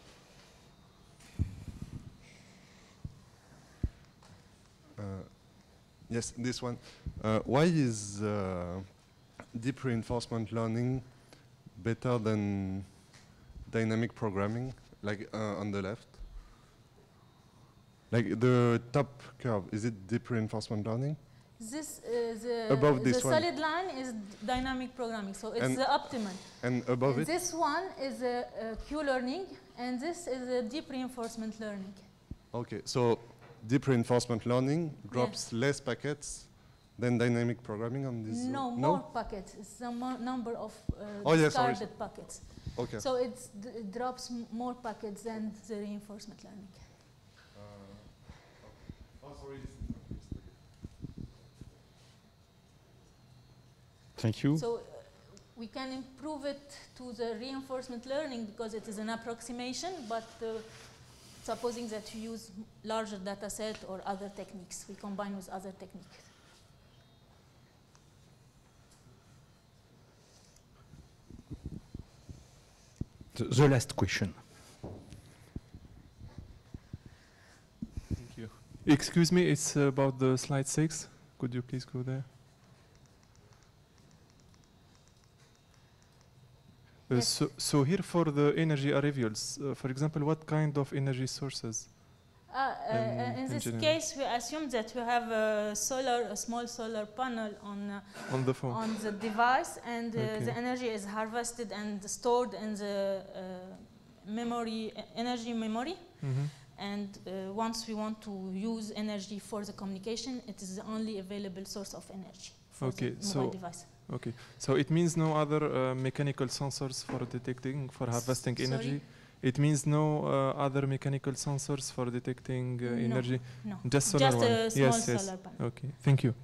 S9: Yes, this one. Why is deep reinforcement learning better than dynamic programming, like on the left? Like the top curve, is it deep reinforcement learning?
S6: This
S9: above this
S6: the solid line is dynamic programming, so it's the optimal.
S9: And above it?
S6: This one is a Q-learning, and this is a deep reinforcement learning.
S9: Okay, so deep reinforcement learning drops less packets than dynamic programming on this?
S6: No, more packets. It's the number of discarded packets.
S9: Okay.
S6: So it drops more packets than the reinforcement learning.
S9: Sorry.
S8: Thank you.
S6: So we can improve it to the reinforcement learning because it is an approximation, but supposing that you use larger data set or other techniques, we combine with other techniques.
S1: The last question.
S10: Thank you. Excuse me, it's about the slide 6. Could you please go there?
S6: Yes.
S10: So here for the energy arrivals, for example, what kind of energy sources?
S6: In this case, we assume that we have a small solar panel on
S10: the phone,
S6: on the device, and the energy is harvested and stored in the energy memory.
S10: Mm-hmm.
S6: And once we want to use energy for the communication, it is the only available source of energy for the mobile device.
S10: Okay, so it means no other mechanical sensors for detecting, for harvesting energy? It means no other mechanical sensors for detecting energy?
S6: No,
S10: just solar
S6: just
S10: one.
S6: a small solar panel.
S10: Okay, thank you.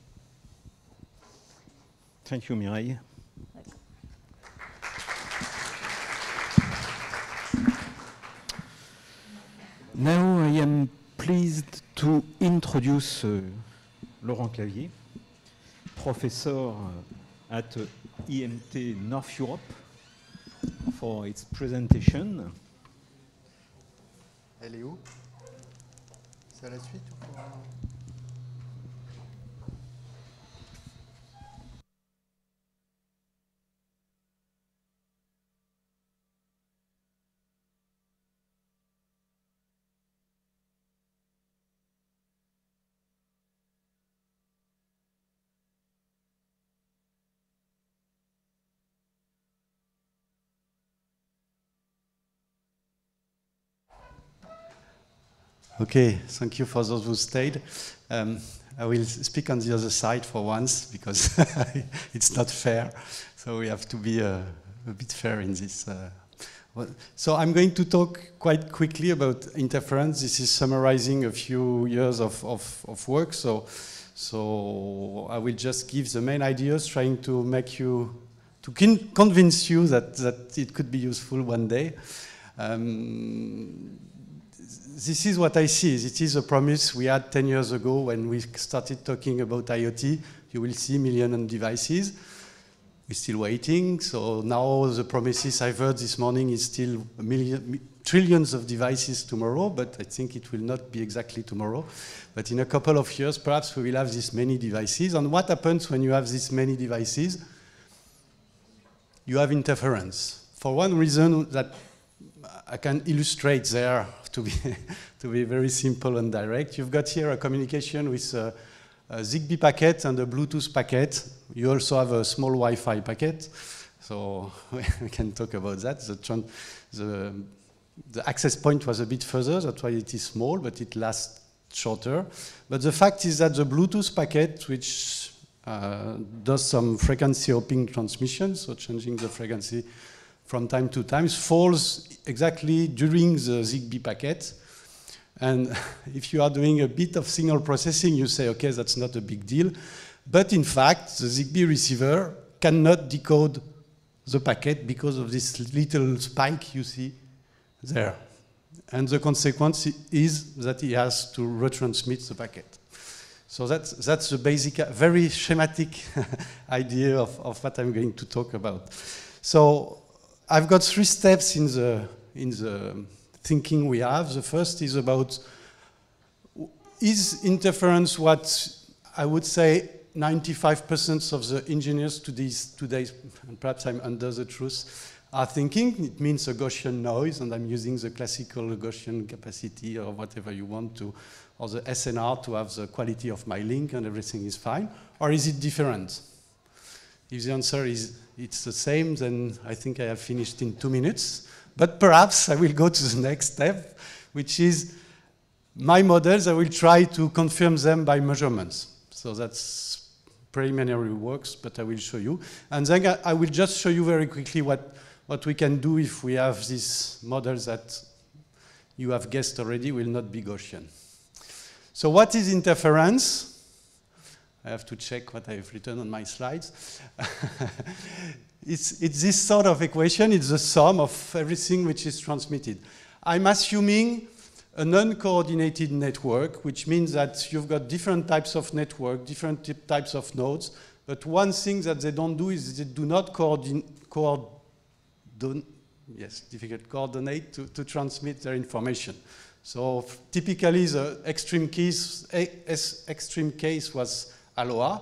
S1: Thank you, Mireille. Now I am pleased to introduce Laurent Clavier, professor at IMT North Europe, for its presentation.
S11: Elle est où? C'est à la suite ou pour...
S3: Okay, thank you for those who stayed. I will speak on the other side for once because it's not fair. So we have to be a bit fair in this. So I'm going to talk quite quickly about interference. This is summarizing a few years of work. So I will just give the main ideas, trying to make you, to convince you that it could be useful one day. This is what I see. It is a promise we had 10 years ago when we started talking about IoT. You will see millions of devices. We're still waiting. So now the promises I've heard this morning is still trillions of devices tomorrow, but I think it will not be exactly tomorrow. But in a couple of years, perhaps we will have this many devices. And what happens when you have this many devices? You have interference. For one reason that I can illustrate there, to be very simple and direct. You've got here a communication with a Zigbee packet and a Bluetooth packet. You also have a small Wi-Fi packet. So we can talk about that. The access point was a bit further, that's why it is small, but it lasts shorter. But the fact is that the Bluetooth packet, which does some frequency hopping transmission, so changing the frequency from time to time, falls exactly during the Zigbee packet. And if you are doing a bit of signal processing, you say, okay, that's not a big deal. But in fact, the Zigbee receiver cannot decode the packet because of this little spike you see there. And the consequence is that he has to retransmit the packet. So that's the basic, very schematic idea of what I'm going to talk about. So I've got 3 steps in the thinking we have. The first is about, is interference what I would say 95% of the engineers today, and perhaps I'm under the truth, are thinking? It means a Gaussian noise, and I'm using the classical Gaussian capacity or whatever you want to, or the SNR to have the quality of my link and everything is fine. Or is it different? If the answer is it's the same, then I think I have finished in 2 minutes. But perhaps I will go to the next step, which is my models, I will try to confirm them by measurements. So that's preliminary works, but I will show you. And then I will just show you very quickly what we can do if we have these models that you have guessed already will not be Gaussian. So what is interference? I have to check what I've written on my slides. It's this sort of equation. It's the sum of everything which is transmitted. I'm assuming a non-coordinated network, which means that you've got different types of network, different types of nodes, but one thing that they don't do is they do not coordinate to transmit their information. So typically the extreme case was Aloha.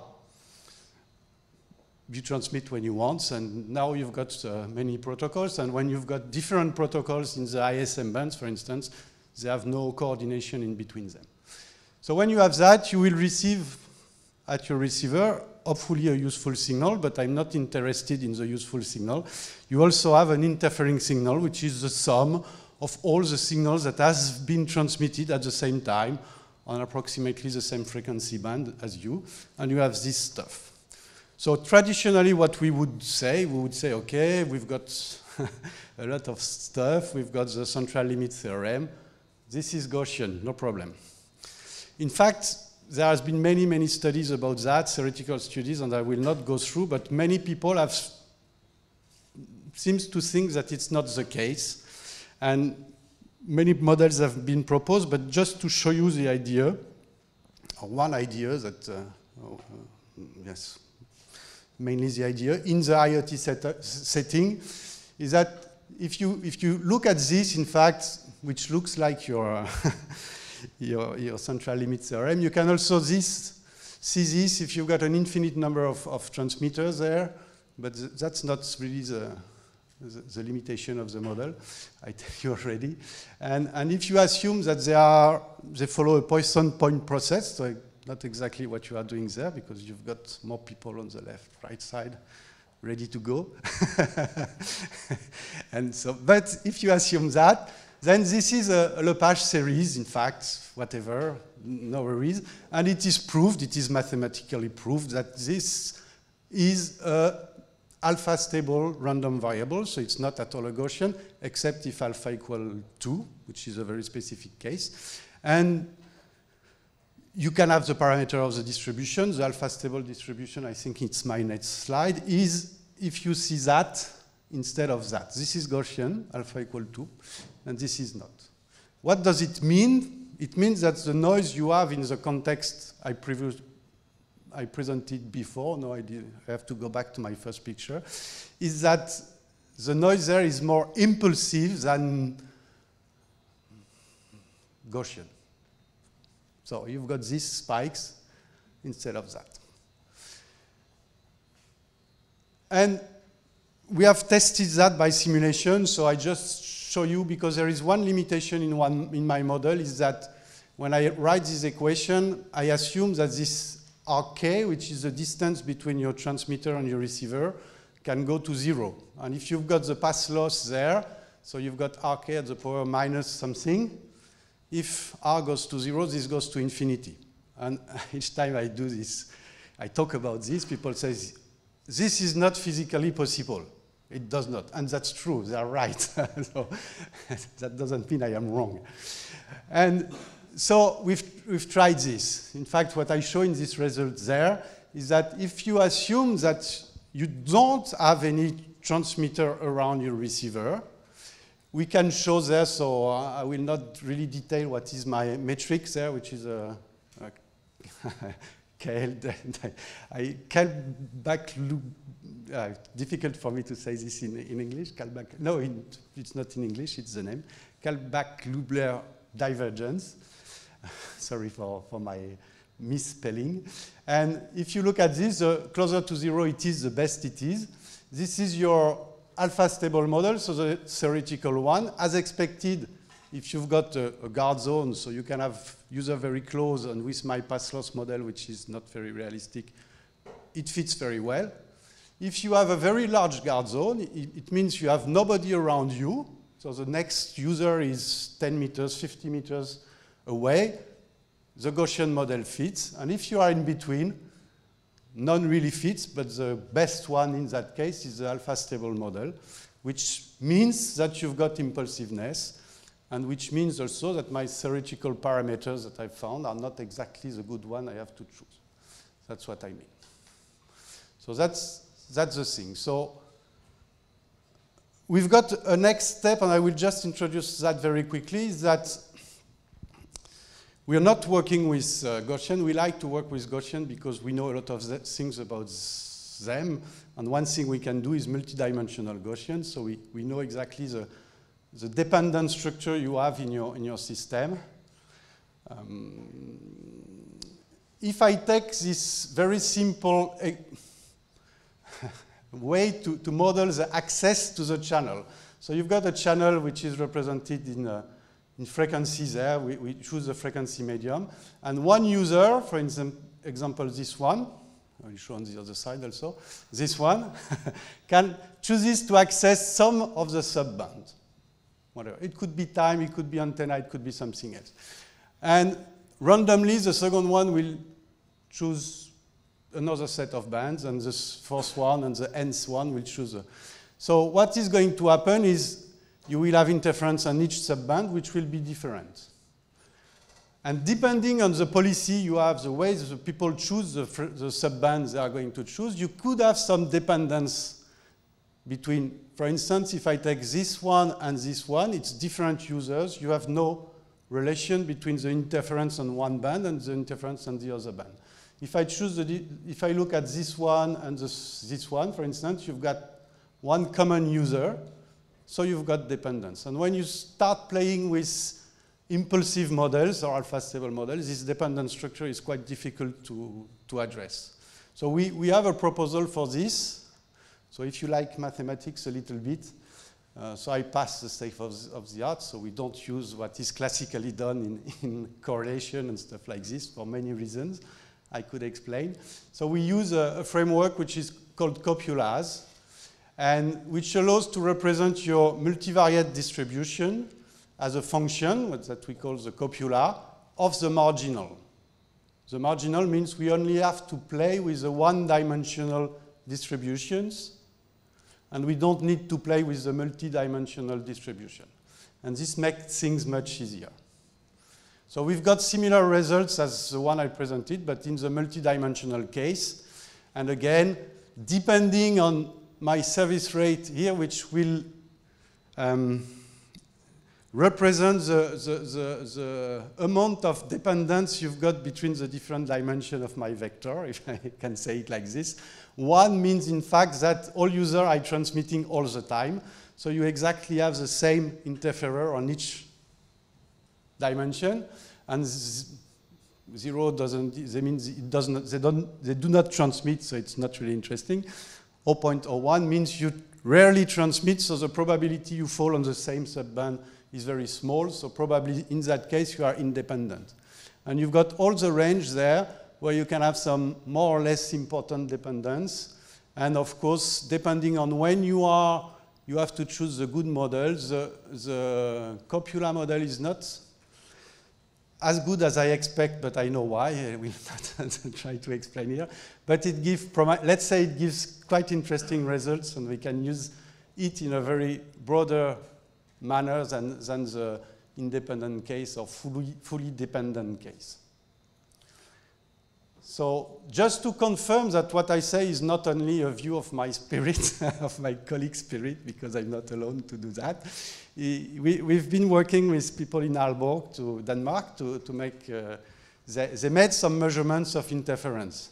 S3: You transmit when you want, and now you've got many protocols, and when you've got different protocols in the ISM bands, for instance, they have no coordination in between them. So when you have that, you will receive at your receiver, hopefully a useful signal, but I'm not interested in the useful signal. You also have an interfering signal, which is the sum of all the signals that has been transmitted at the same time on approximately the same frequency band as you, and you have this stuff. So traditionally what we would say, okay, we've got a lot of stuff, we've got the central limit theorem, this is Gaussian, no problem. In fact, there has been many, many studies about that, theoretical studies, and I will not go through, but many people have seems to think that it's not the case. And many models have been proposed, but just to show you the idea, or one idea that, yes, mainly the idea in the IoT setting is that if you look at this, in fact, which looks like your your central limit theorem, you can also see this if you've got an infinite number of transmitters there, but that's not really the limitation of the model, I tell you already. And if you assume that they follow a Poisson point process, so not exactly what you are doing there, because you've got more people on the left, right side, ready to go. And so, but if you assume that, Then this is a Lepage series, in fact, whatever, no worries. And it is proved, it is mathematically proved that this is a alpha stable random variable, so it's not at all a Gaussian, except if alpha equal 2, which is a very specific case. And you can have the parameter of the distribution. The alpha stable distribution, I think it's my next slide, is if you see that instead of that. This is Gaussian, alpha equal 2, and this is not. What does it mean? It means that the noise you have in the context I presented before, no, I have to go back to my first picture, is that the noise there is more impulsive than Gaussian. So you've got these spikes instead of that. And we have tested that by simulation, so I just show you, because there is one limitation in my model, is that when I write this equation, I assume that this Rk, which is the distance between your transmitter and your receiver, can go to 0. And if you've got the path loss there, so you've got Rk at the power minus something, if R goes to 0, this goes to infinity. And each time I do this, I talk about this, people say, this is not physically possible. It does not. And that's true, they are right. So that doesn't mean I am wrong. And so we've tried this. In fact, what I show in this result there is that if you assume that you don't have any transmitter around your receiver, we can show there, so I will not really detail what is my metric there, which is a difficult for me to say this in English. No, it's not in English, it's the name. Kalbach-Lubler divergence. Sorry for my misspelling. And if you look at this, the closer to 0 it is, the best it is. This is your alpha stable model, so the theoretical one. As expected, if you've got a guard zone, so you can have user very close, and with my path loss model, which is not very realistic, it fits very well. If you have a very large guard zone, it means you have nobody around you, so the next user is 10 meters, 50 meters away, the Gaussian model fits, and if you are in between, none really fits, but the best one in that case is the alpha stable model, which means that you've got impulsiveness, and which means also that my theoretical parameters that I found are not exactly the good one I have to choose. That's what I mean. So that's the thing. So we've got a next step, and I will just introduce that very quickly, is that we are not working with Gaussian. We like to work with Gaussian because we know a lot of things about them. And one thing we can do is multidimensional Gaussian. So we know exactly the dependent structure you have in your system. If I take this very simple way to model the access to the channel. So you've got a channel which is represented in frequency there. We choose the frequency medium. And one user, for example, this one, I will show on the other side also, this one, can choose this to access some of the subband. Whatever. It could be time, it could be antenna, it could be something else. And randomly, the second one will choose another set of bands, and the fourth one and the nth one will choose. So what is going to happen is you will have interference on each subband, which will be different. And depending on the policy you have, the way the people choose the subbands they are going to choose, you could have some dependence between, for instance, if I take this one and this one, it's different users. You have no relation between the interference on one band and the interference on the other band. If I choose if I look at this one and this one, for instance, you've got one common user, so you've got dependence. And when you start playing with impulsive models or alpha stable models, this dependent structure is quite difficult to address. So we have a proposal for this. So if you like mathematics a little bit, so I pass the state of the art, so we don't use what is classically done in correlation and stuff like this for many reasons I could explain. So we use a framework which is called copulas, and which allows to represent your multivariate distribution as a function, that we call the copula, of the marginal. The marginal means we only have to play with the one-dimensional distributions, and we don't need to play with the multi-dimensional distribution. And this makes things much easier. So we've got similar results as the one I presented, but in the multi-dimensional case. And again, depending on my service rate here, which will represent the amount of dependence you've got between the different dimensions of my vector, if I can say it like this. One means, in fact, that all users are transmitting all the time. So you exactly have the same interferer on each dimension. And 0 doesn't, they mean it does not, they do not transmit, so it's not really interesting. 0.01 means you rarely transmit, so the probability you fall on the same subband is very small, so probably in that case you are independent. And you've got all the range there where you can have some more or less important dependence. And of course, depending on when you are, you have to choose the good model. The copula model is not as good as I expect, but I know why. I will not try to explain here. But it gives, let's say it gives quite interesting results, and we can use it in a very broader manner than the independent case or fully dependent case. So just to confirm that what I say is not only a view of my spirit, of my colleague's spirit, because I'm not alone to do that. We've been working with people in Aalborg, to Denmark, to make, they made some measurements of interference.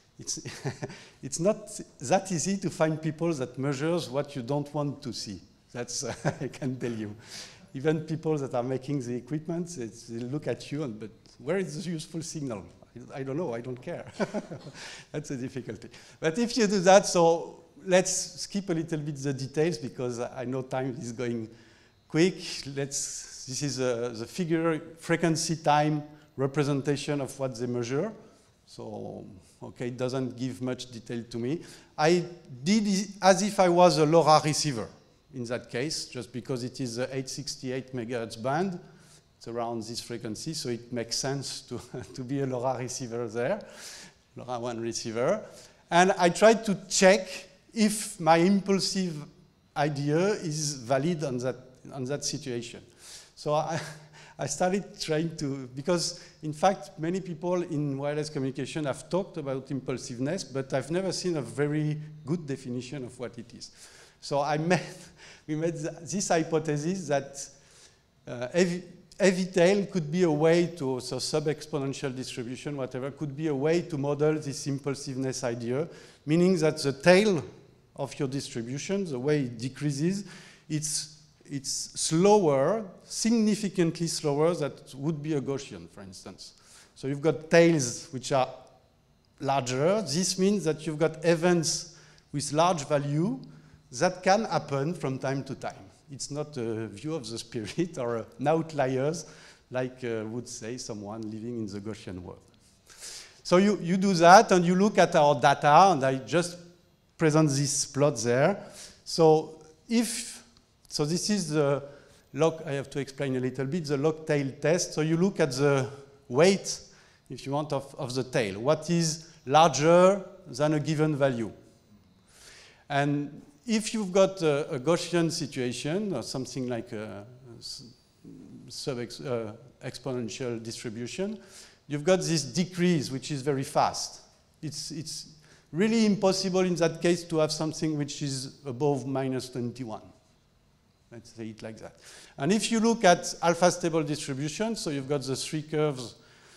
S3: It's not that easy to find people that measures what you don't want to see. That's, I can tell you. Even people that are making the equipment, they look at you, but where is the useful signal? I don't know, I don't care. That's a difficulty. But if you do that, so let's skip a little bit the details because I know time is going quick. This is the figure frequency time representation of what they measure. So, okay, it doesn't give much detail to me. I did it as if I was a LoRa receiver in that case, just because it is the 868 megahertz band. It's around this frequency, so it makes sense to be a LoRa receiver there, LoRaWAN receiver. And I tried to check if my impulsive idea is valid on that situation. So I started trying to, because in fact, many people in wireless communication have talked about impulsiveness, but I've never seen a very good definition of what it is. So we made this hypothesis that EV-tail could be a way to, so sub-exponential distribution, whatever, could be a way to model this impulsiveness idea, meaning that the tail of your distribution, the way it decreases, it's slower, significantly slower than would be a Gaussian, for instance. So you've got tails which are larger. This means that you've got events with large value that can happen from time to time. It's not a view of the spirit or an outliers, like would say someone living in the Gaussian world. So you do that, and you look at our data, and I just present this plot there. So this is the log, I have to explain a little bit, the log tail test. So you look at the weight, if you want, of the tail. What is larger than a given value? And if you've got a Gaussian situation or something like a exponential distribution, you've got this decrease, which is very fast. It's really impossible in that case to have something which is above -21. Let's say it like that. And if you look at alpha stable distribution, so you've got the three curves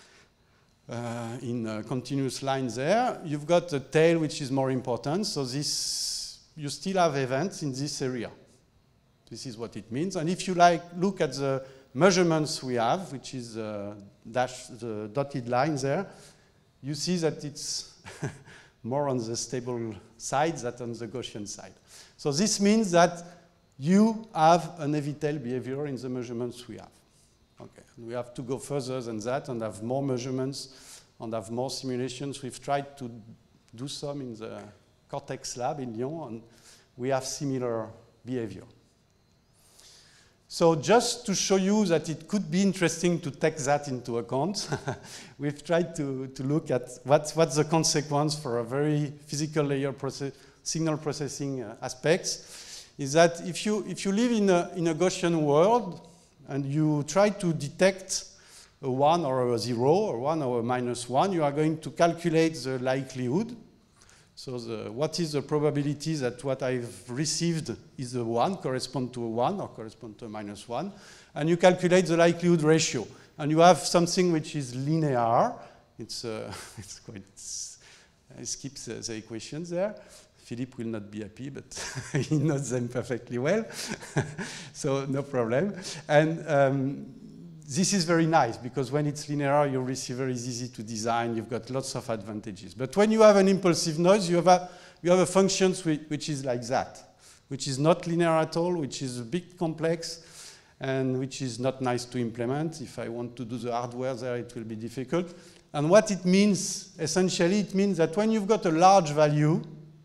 S3: in a continuous line there, you've got a tail which is more important. So you still have events in this area. This is what it means. And if you look at the measurements we have, which is the dotted line there, you see that it's more on the stable side than on the Gaussian side. So this means that you have an EV-tail behavior in the measurements we have. Okay. We have to go further than that and have more measurements and have more simulations. We've tried to do some in the Cortex lab in Lyon, and we have similar behavior. So just to show you that it could be interesting to take that into account, we've tried to look at what's the consequence for a very physical layer signal processing aspects. Is that if you live in a Gaussian world and you try to detect a 1 or a 0 or 1 or a -1, you are going to calculate the likelihood. So what is the probability that what I've received is a 1, correspond to a 1 or correspond to a -1, and you calculate the likelihood ratio. And you have something which is linear. It's quite, I skip the equations there. Philippe will not be happy, but he knows them perfectly well, so no problem. And this is very nice, because when it's linear, your receiver is easy to design. You've got lots of advantages. But when you have an impulsive noise, you have a function which is like that, which is not linear at all, which is a bit complex, and which is not nice to implement. If I want to do the hardware there, it will be difficult. And what it means, essentially, it means that when you've got a large value,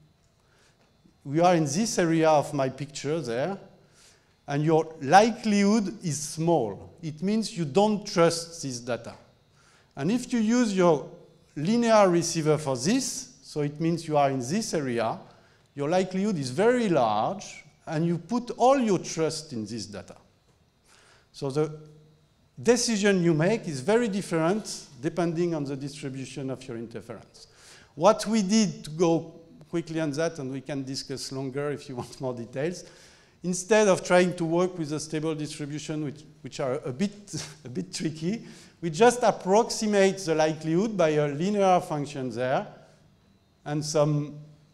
S3: we are in this area of my picture there, and your likelihood is small. It means you don't trust this data. And if you use your linear receiver for this, so it means you are in this area, your likelihood is very large, and you put all your trust in this data. So the decision you make is very different depending on the distribution of your interference. What we did, to go quickly on that, and we can discuss longer if you want more details, instead of trying to work with a stable distribution, which are a bit tricky, we just approximate the likelihood by a linear function there and some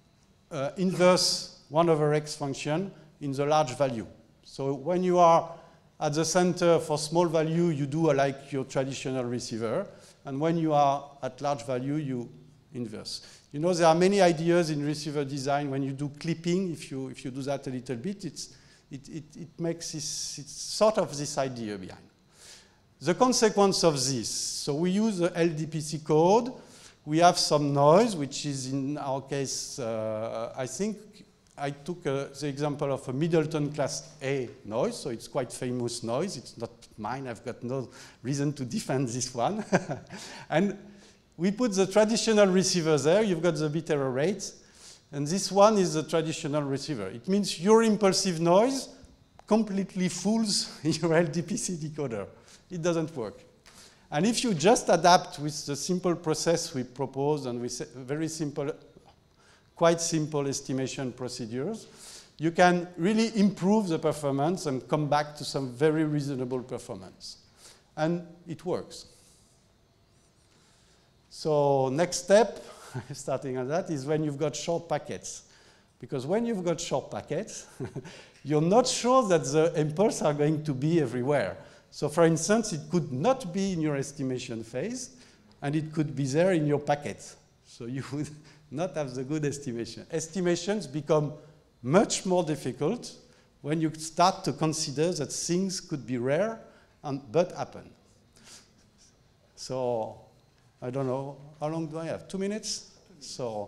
S3: inverse 1/x function in the large value. So when you are at the center for small value, you do like your traditional receiver. And when you are at large value, you inverse. You know, there are many ideas in receiver design. When you do clipping, if you do that a little bit, it makes it's sort of this idea behind. The consequence of this, so we use the LDPC code. We have some noise, which is in our case, I think I took the example of a Middleton class A noise, so it's quite famous noise. It's not mine. I've got no reason to defend this one. And we put the traditional receiver there. You've got the bit error rate. And this one is the traditional receiver. It means your impulsive noise completely fools your LDPC decoder. It doesn't work. And if you just adapt with the simple process we propose and with very simple, quite simple estimation procedures, you can really improve the performance and come back to some very reasonable performance. And it works. So next step, starting on that, is when you've got short packets. Because when you've got short packets, you're not sure that the impulse are going to be everywhere. So for instance, it could not be in your estimation phase, and it could be there in your packet. So you would not have the good estimation. Estimations become much more difficult when you start to consider that things could be rare but happen. So I don't know, how long do I have? 2 minutes? So,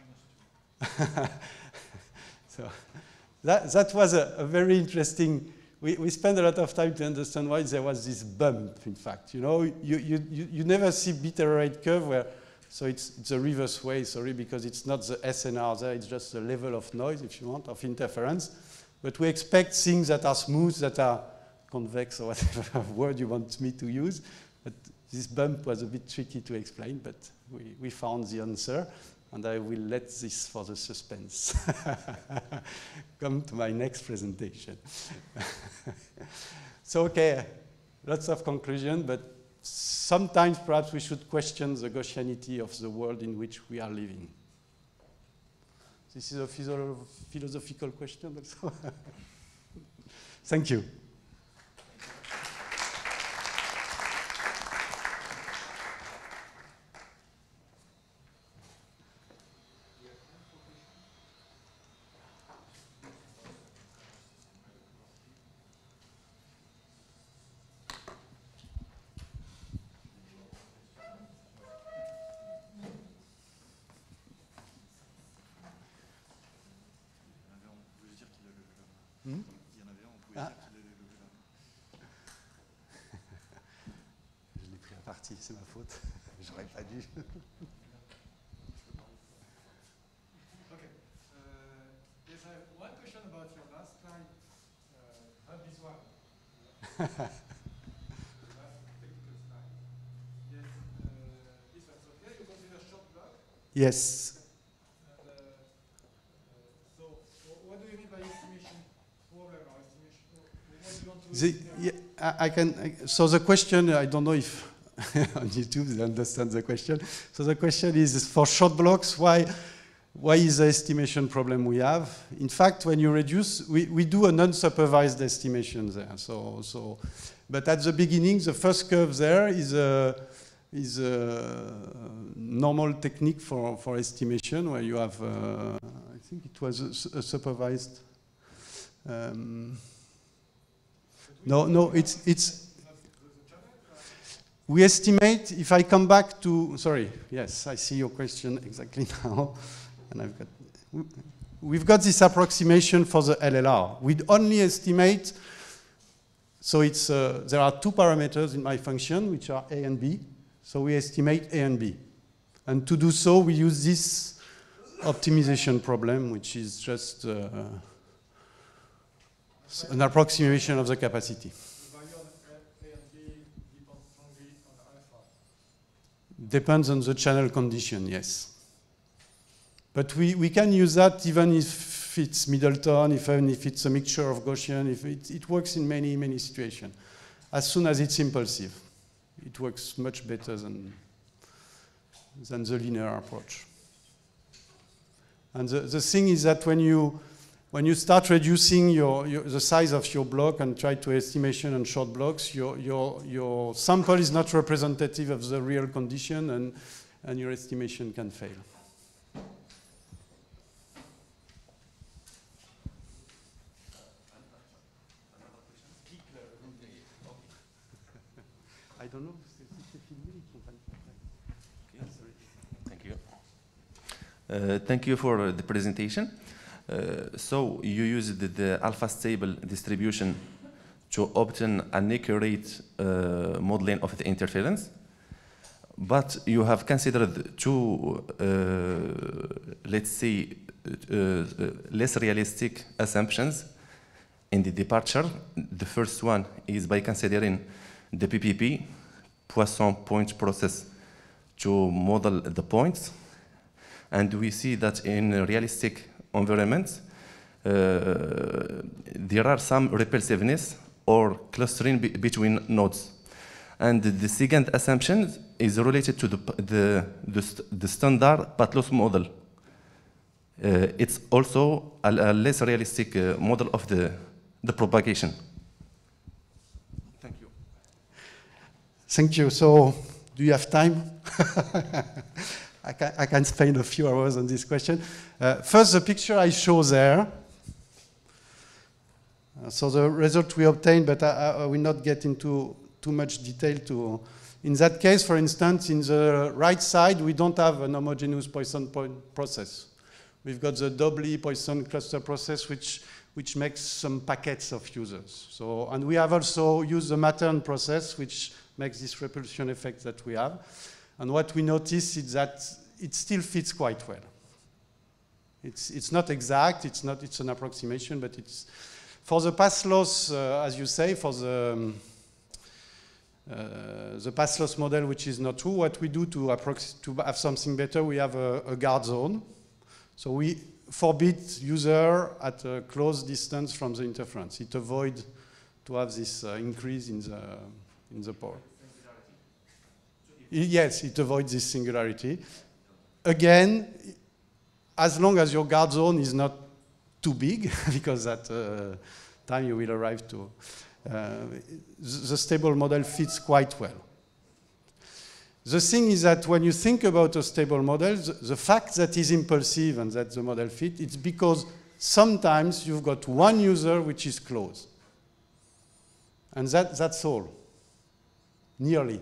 S3: so that was a very interesting, we spent a lot of time to understand why there was this bump, in fact. You know, you never see bit error rate curve where, so it's a reverse way, sorry, because it's not the SNR there, it's just the level of noise, if you want, of interference. But we expect things that are smooth, that are convex, or whatever word you want me to use. But this bump was a bit tricky to explain, but we found the answer, and I will let this for the suspense. Come to my next presentation. So, okay, lots of conclusion, but sometimes perhaps we should question the Gaussianity of the world in which we are living. This is a philosophical question also. Thank you. c'est ma faute. J'aurais pas dû.
S11: Okay. Yes, I have one question about your last slide. Not this one. The last technical slide. Yes, this one. So here you consider short block.
S3: Yes.
S11: What do you mean by estimation problem or estimation? What do you want to
S3: I can. So the question, I don't know if on YouTube they understand the question. So the question is for short blocks, why is the estimation problem we have? In fact, when you reduce, we do an unsupervised estimation there. But at the beginning, the first curve there is a normal technique for estimation where you have, I think it was a supervised. No, it's. We estimate, if I come back to, sorry, yes, I see your question exactly now, and we've got this approximation for the LLR. We'd only estimate, so it's, there are two parameters in my function, which are A and B, so we estimate A and B. And to do so, we use this optimization problem, which is just an approximation of the capacity. Depends on the channel condition, yes. But we can use that even if it's Middleton, even if it's a mixture of Gaussian, if it works in many, many situations. As soon as it's impulsive, it works much better than the linear approach. And the thing is that when you start reducing the size of your block and try to estimation on short blocks, your sample is not representative of the real condition, and your estimation can fail. I don't know.
S12: Thank you. Thank you for the presentation. So you used the alpha stable distribution to obtain an accurate modeling of the interference, but you have considered two, let's say, less realistic assumptions in the departure. The first one is by considering the PPP, Poisson point process, to model the points, and we see that in realistic environments, there are some repulsiveness or clustering between nodes. And the second assumption is related to the standard Patlos model. It's also a less realistic model of the propagation. Thank you.
S3: Thank you. So, do you have time? I can spend a few hours on this question. First, the picture I show there. So the result we obtained, but I will not get into too much detail. In that case, for instance, in the right side, we don't have an homogeneous Poisson point process. We've got the doubly Poisson cluster process, which makes some packets of users. So, and we have also used the Mattern process, which makes this repulsion effect that we have. And what we notice is that it still fits quite well. It's not exact, it's an approximation, but it's, for the path loss, as you say, for the path loss model, which is not true, what we do to have something better, we have a guard zone. So we forbid user at a close distance from the interference. It avoids to have this increase in the pole. Yes, it avoids this singularity. Again, as long as your guard zone is not too big, because at time you will arrive to, the stable model fits quite well. The thing is that when you think about a stable model, the fact that it's impulsive and that the model fits, it's because sometimes you've got one user which is close. And that's all, nearly.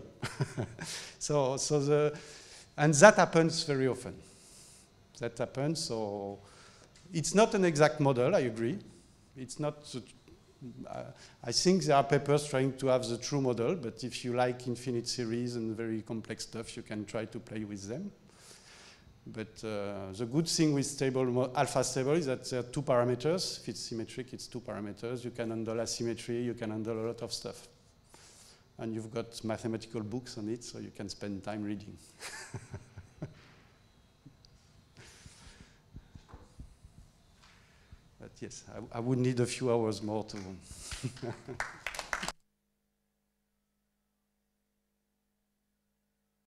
S3: And that happens very often. That happens, so it's not an exact model, I agree. It's not I think there are papers trying to have the true model, but if you like infinite series and very complex stuff, you can try to play with them. But the good thing with alpha stable is that there are 2 parameters. If it's symmetric, it's 2 parameters. You can handle asymmetry, you can handle a lot of stuff. And you've got mathematical books on it, so you can spend time reading. But yes, I would need a few hours more to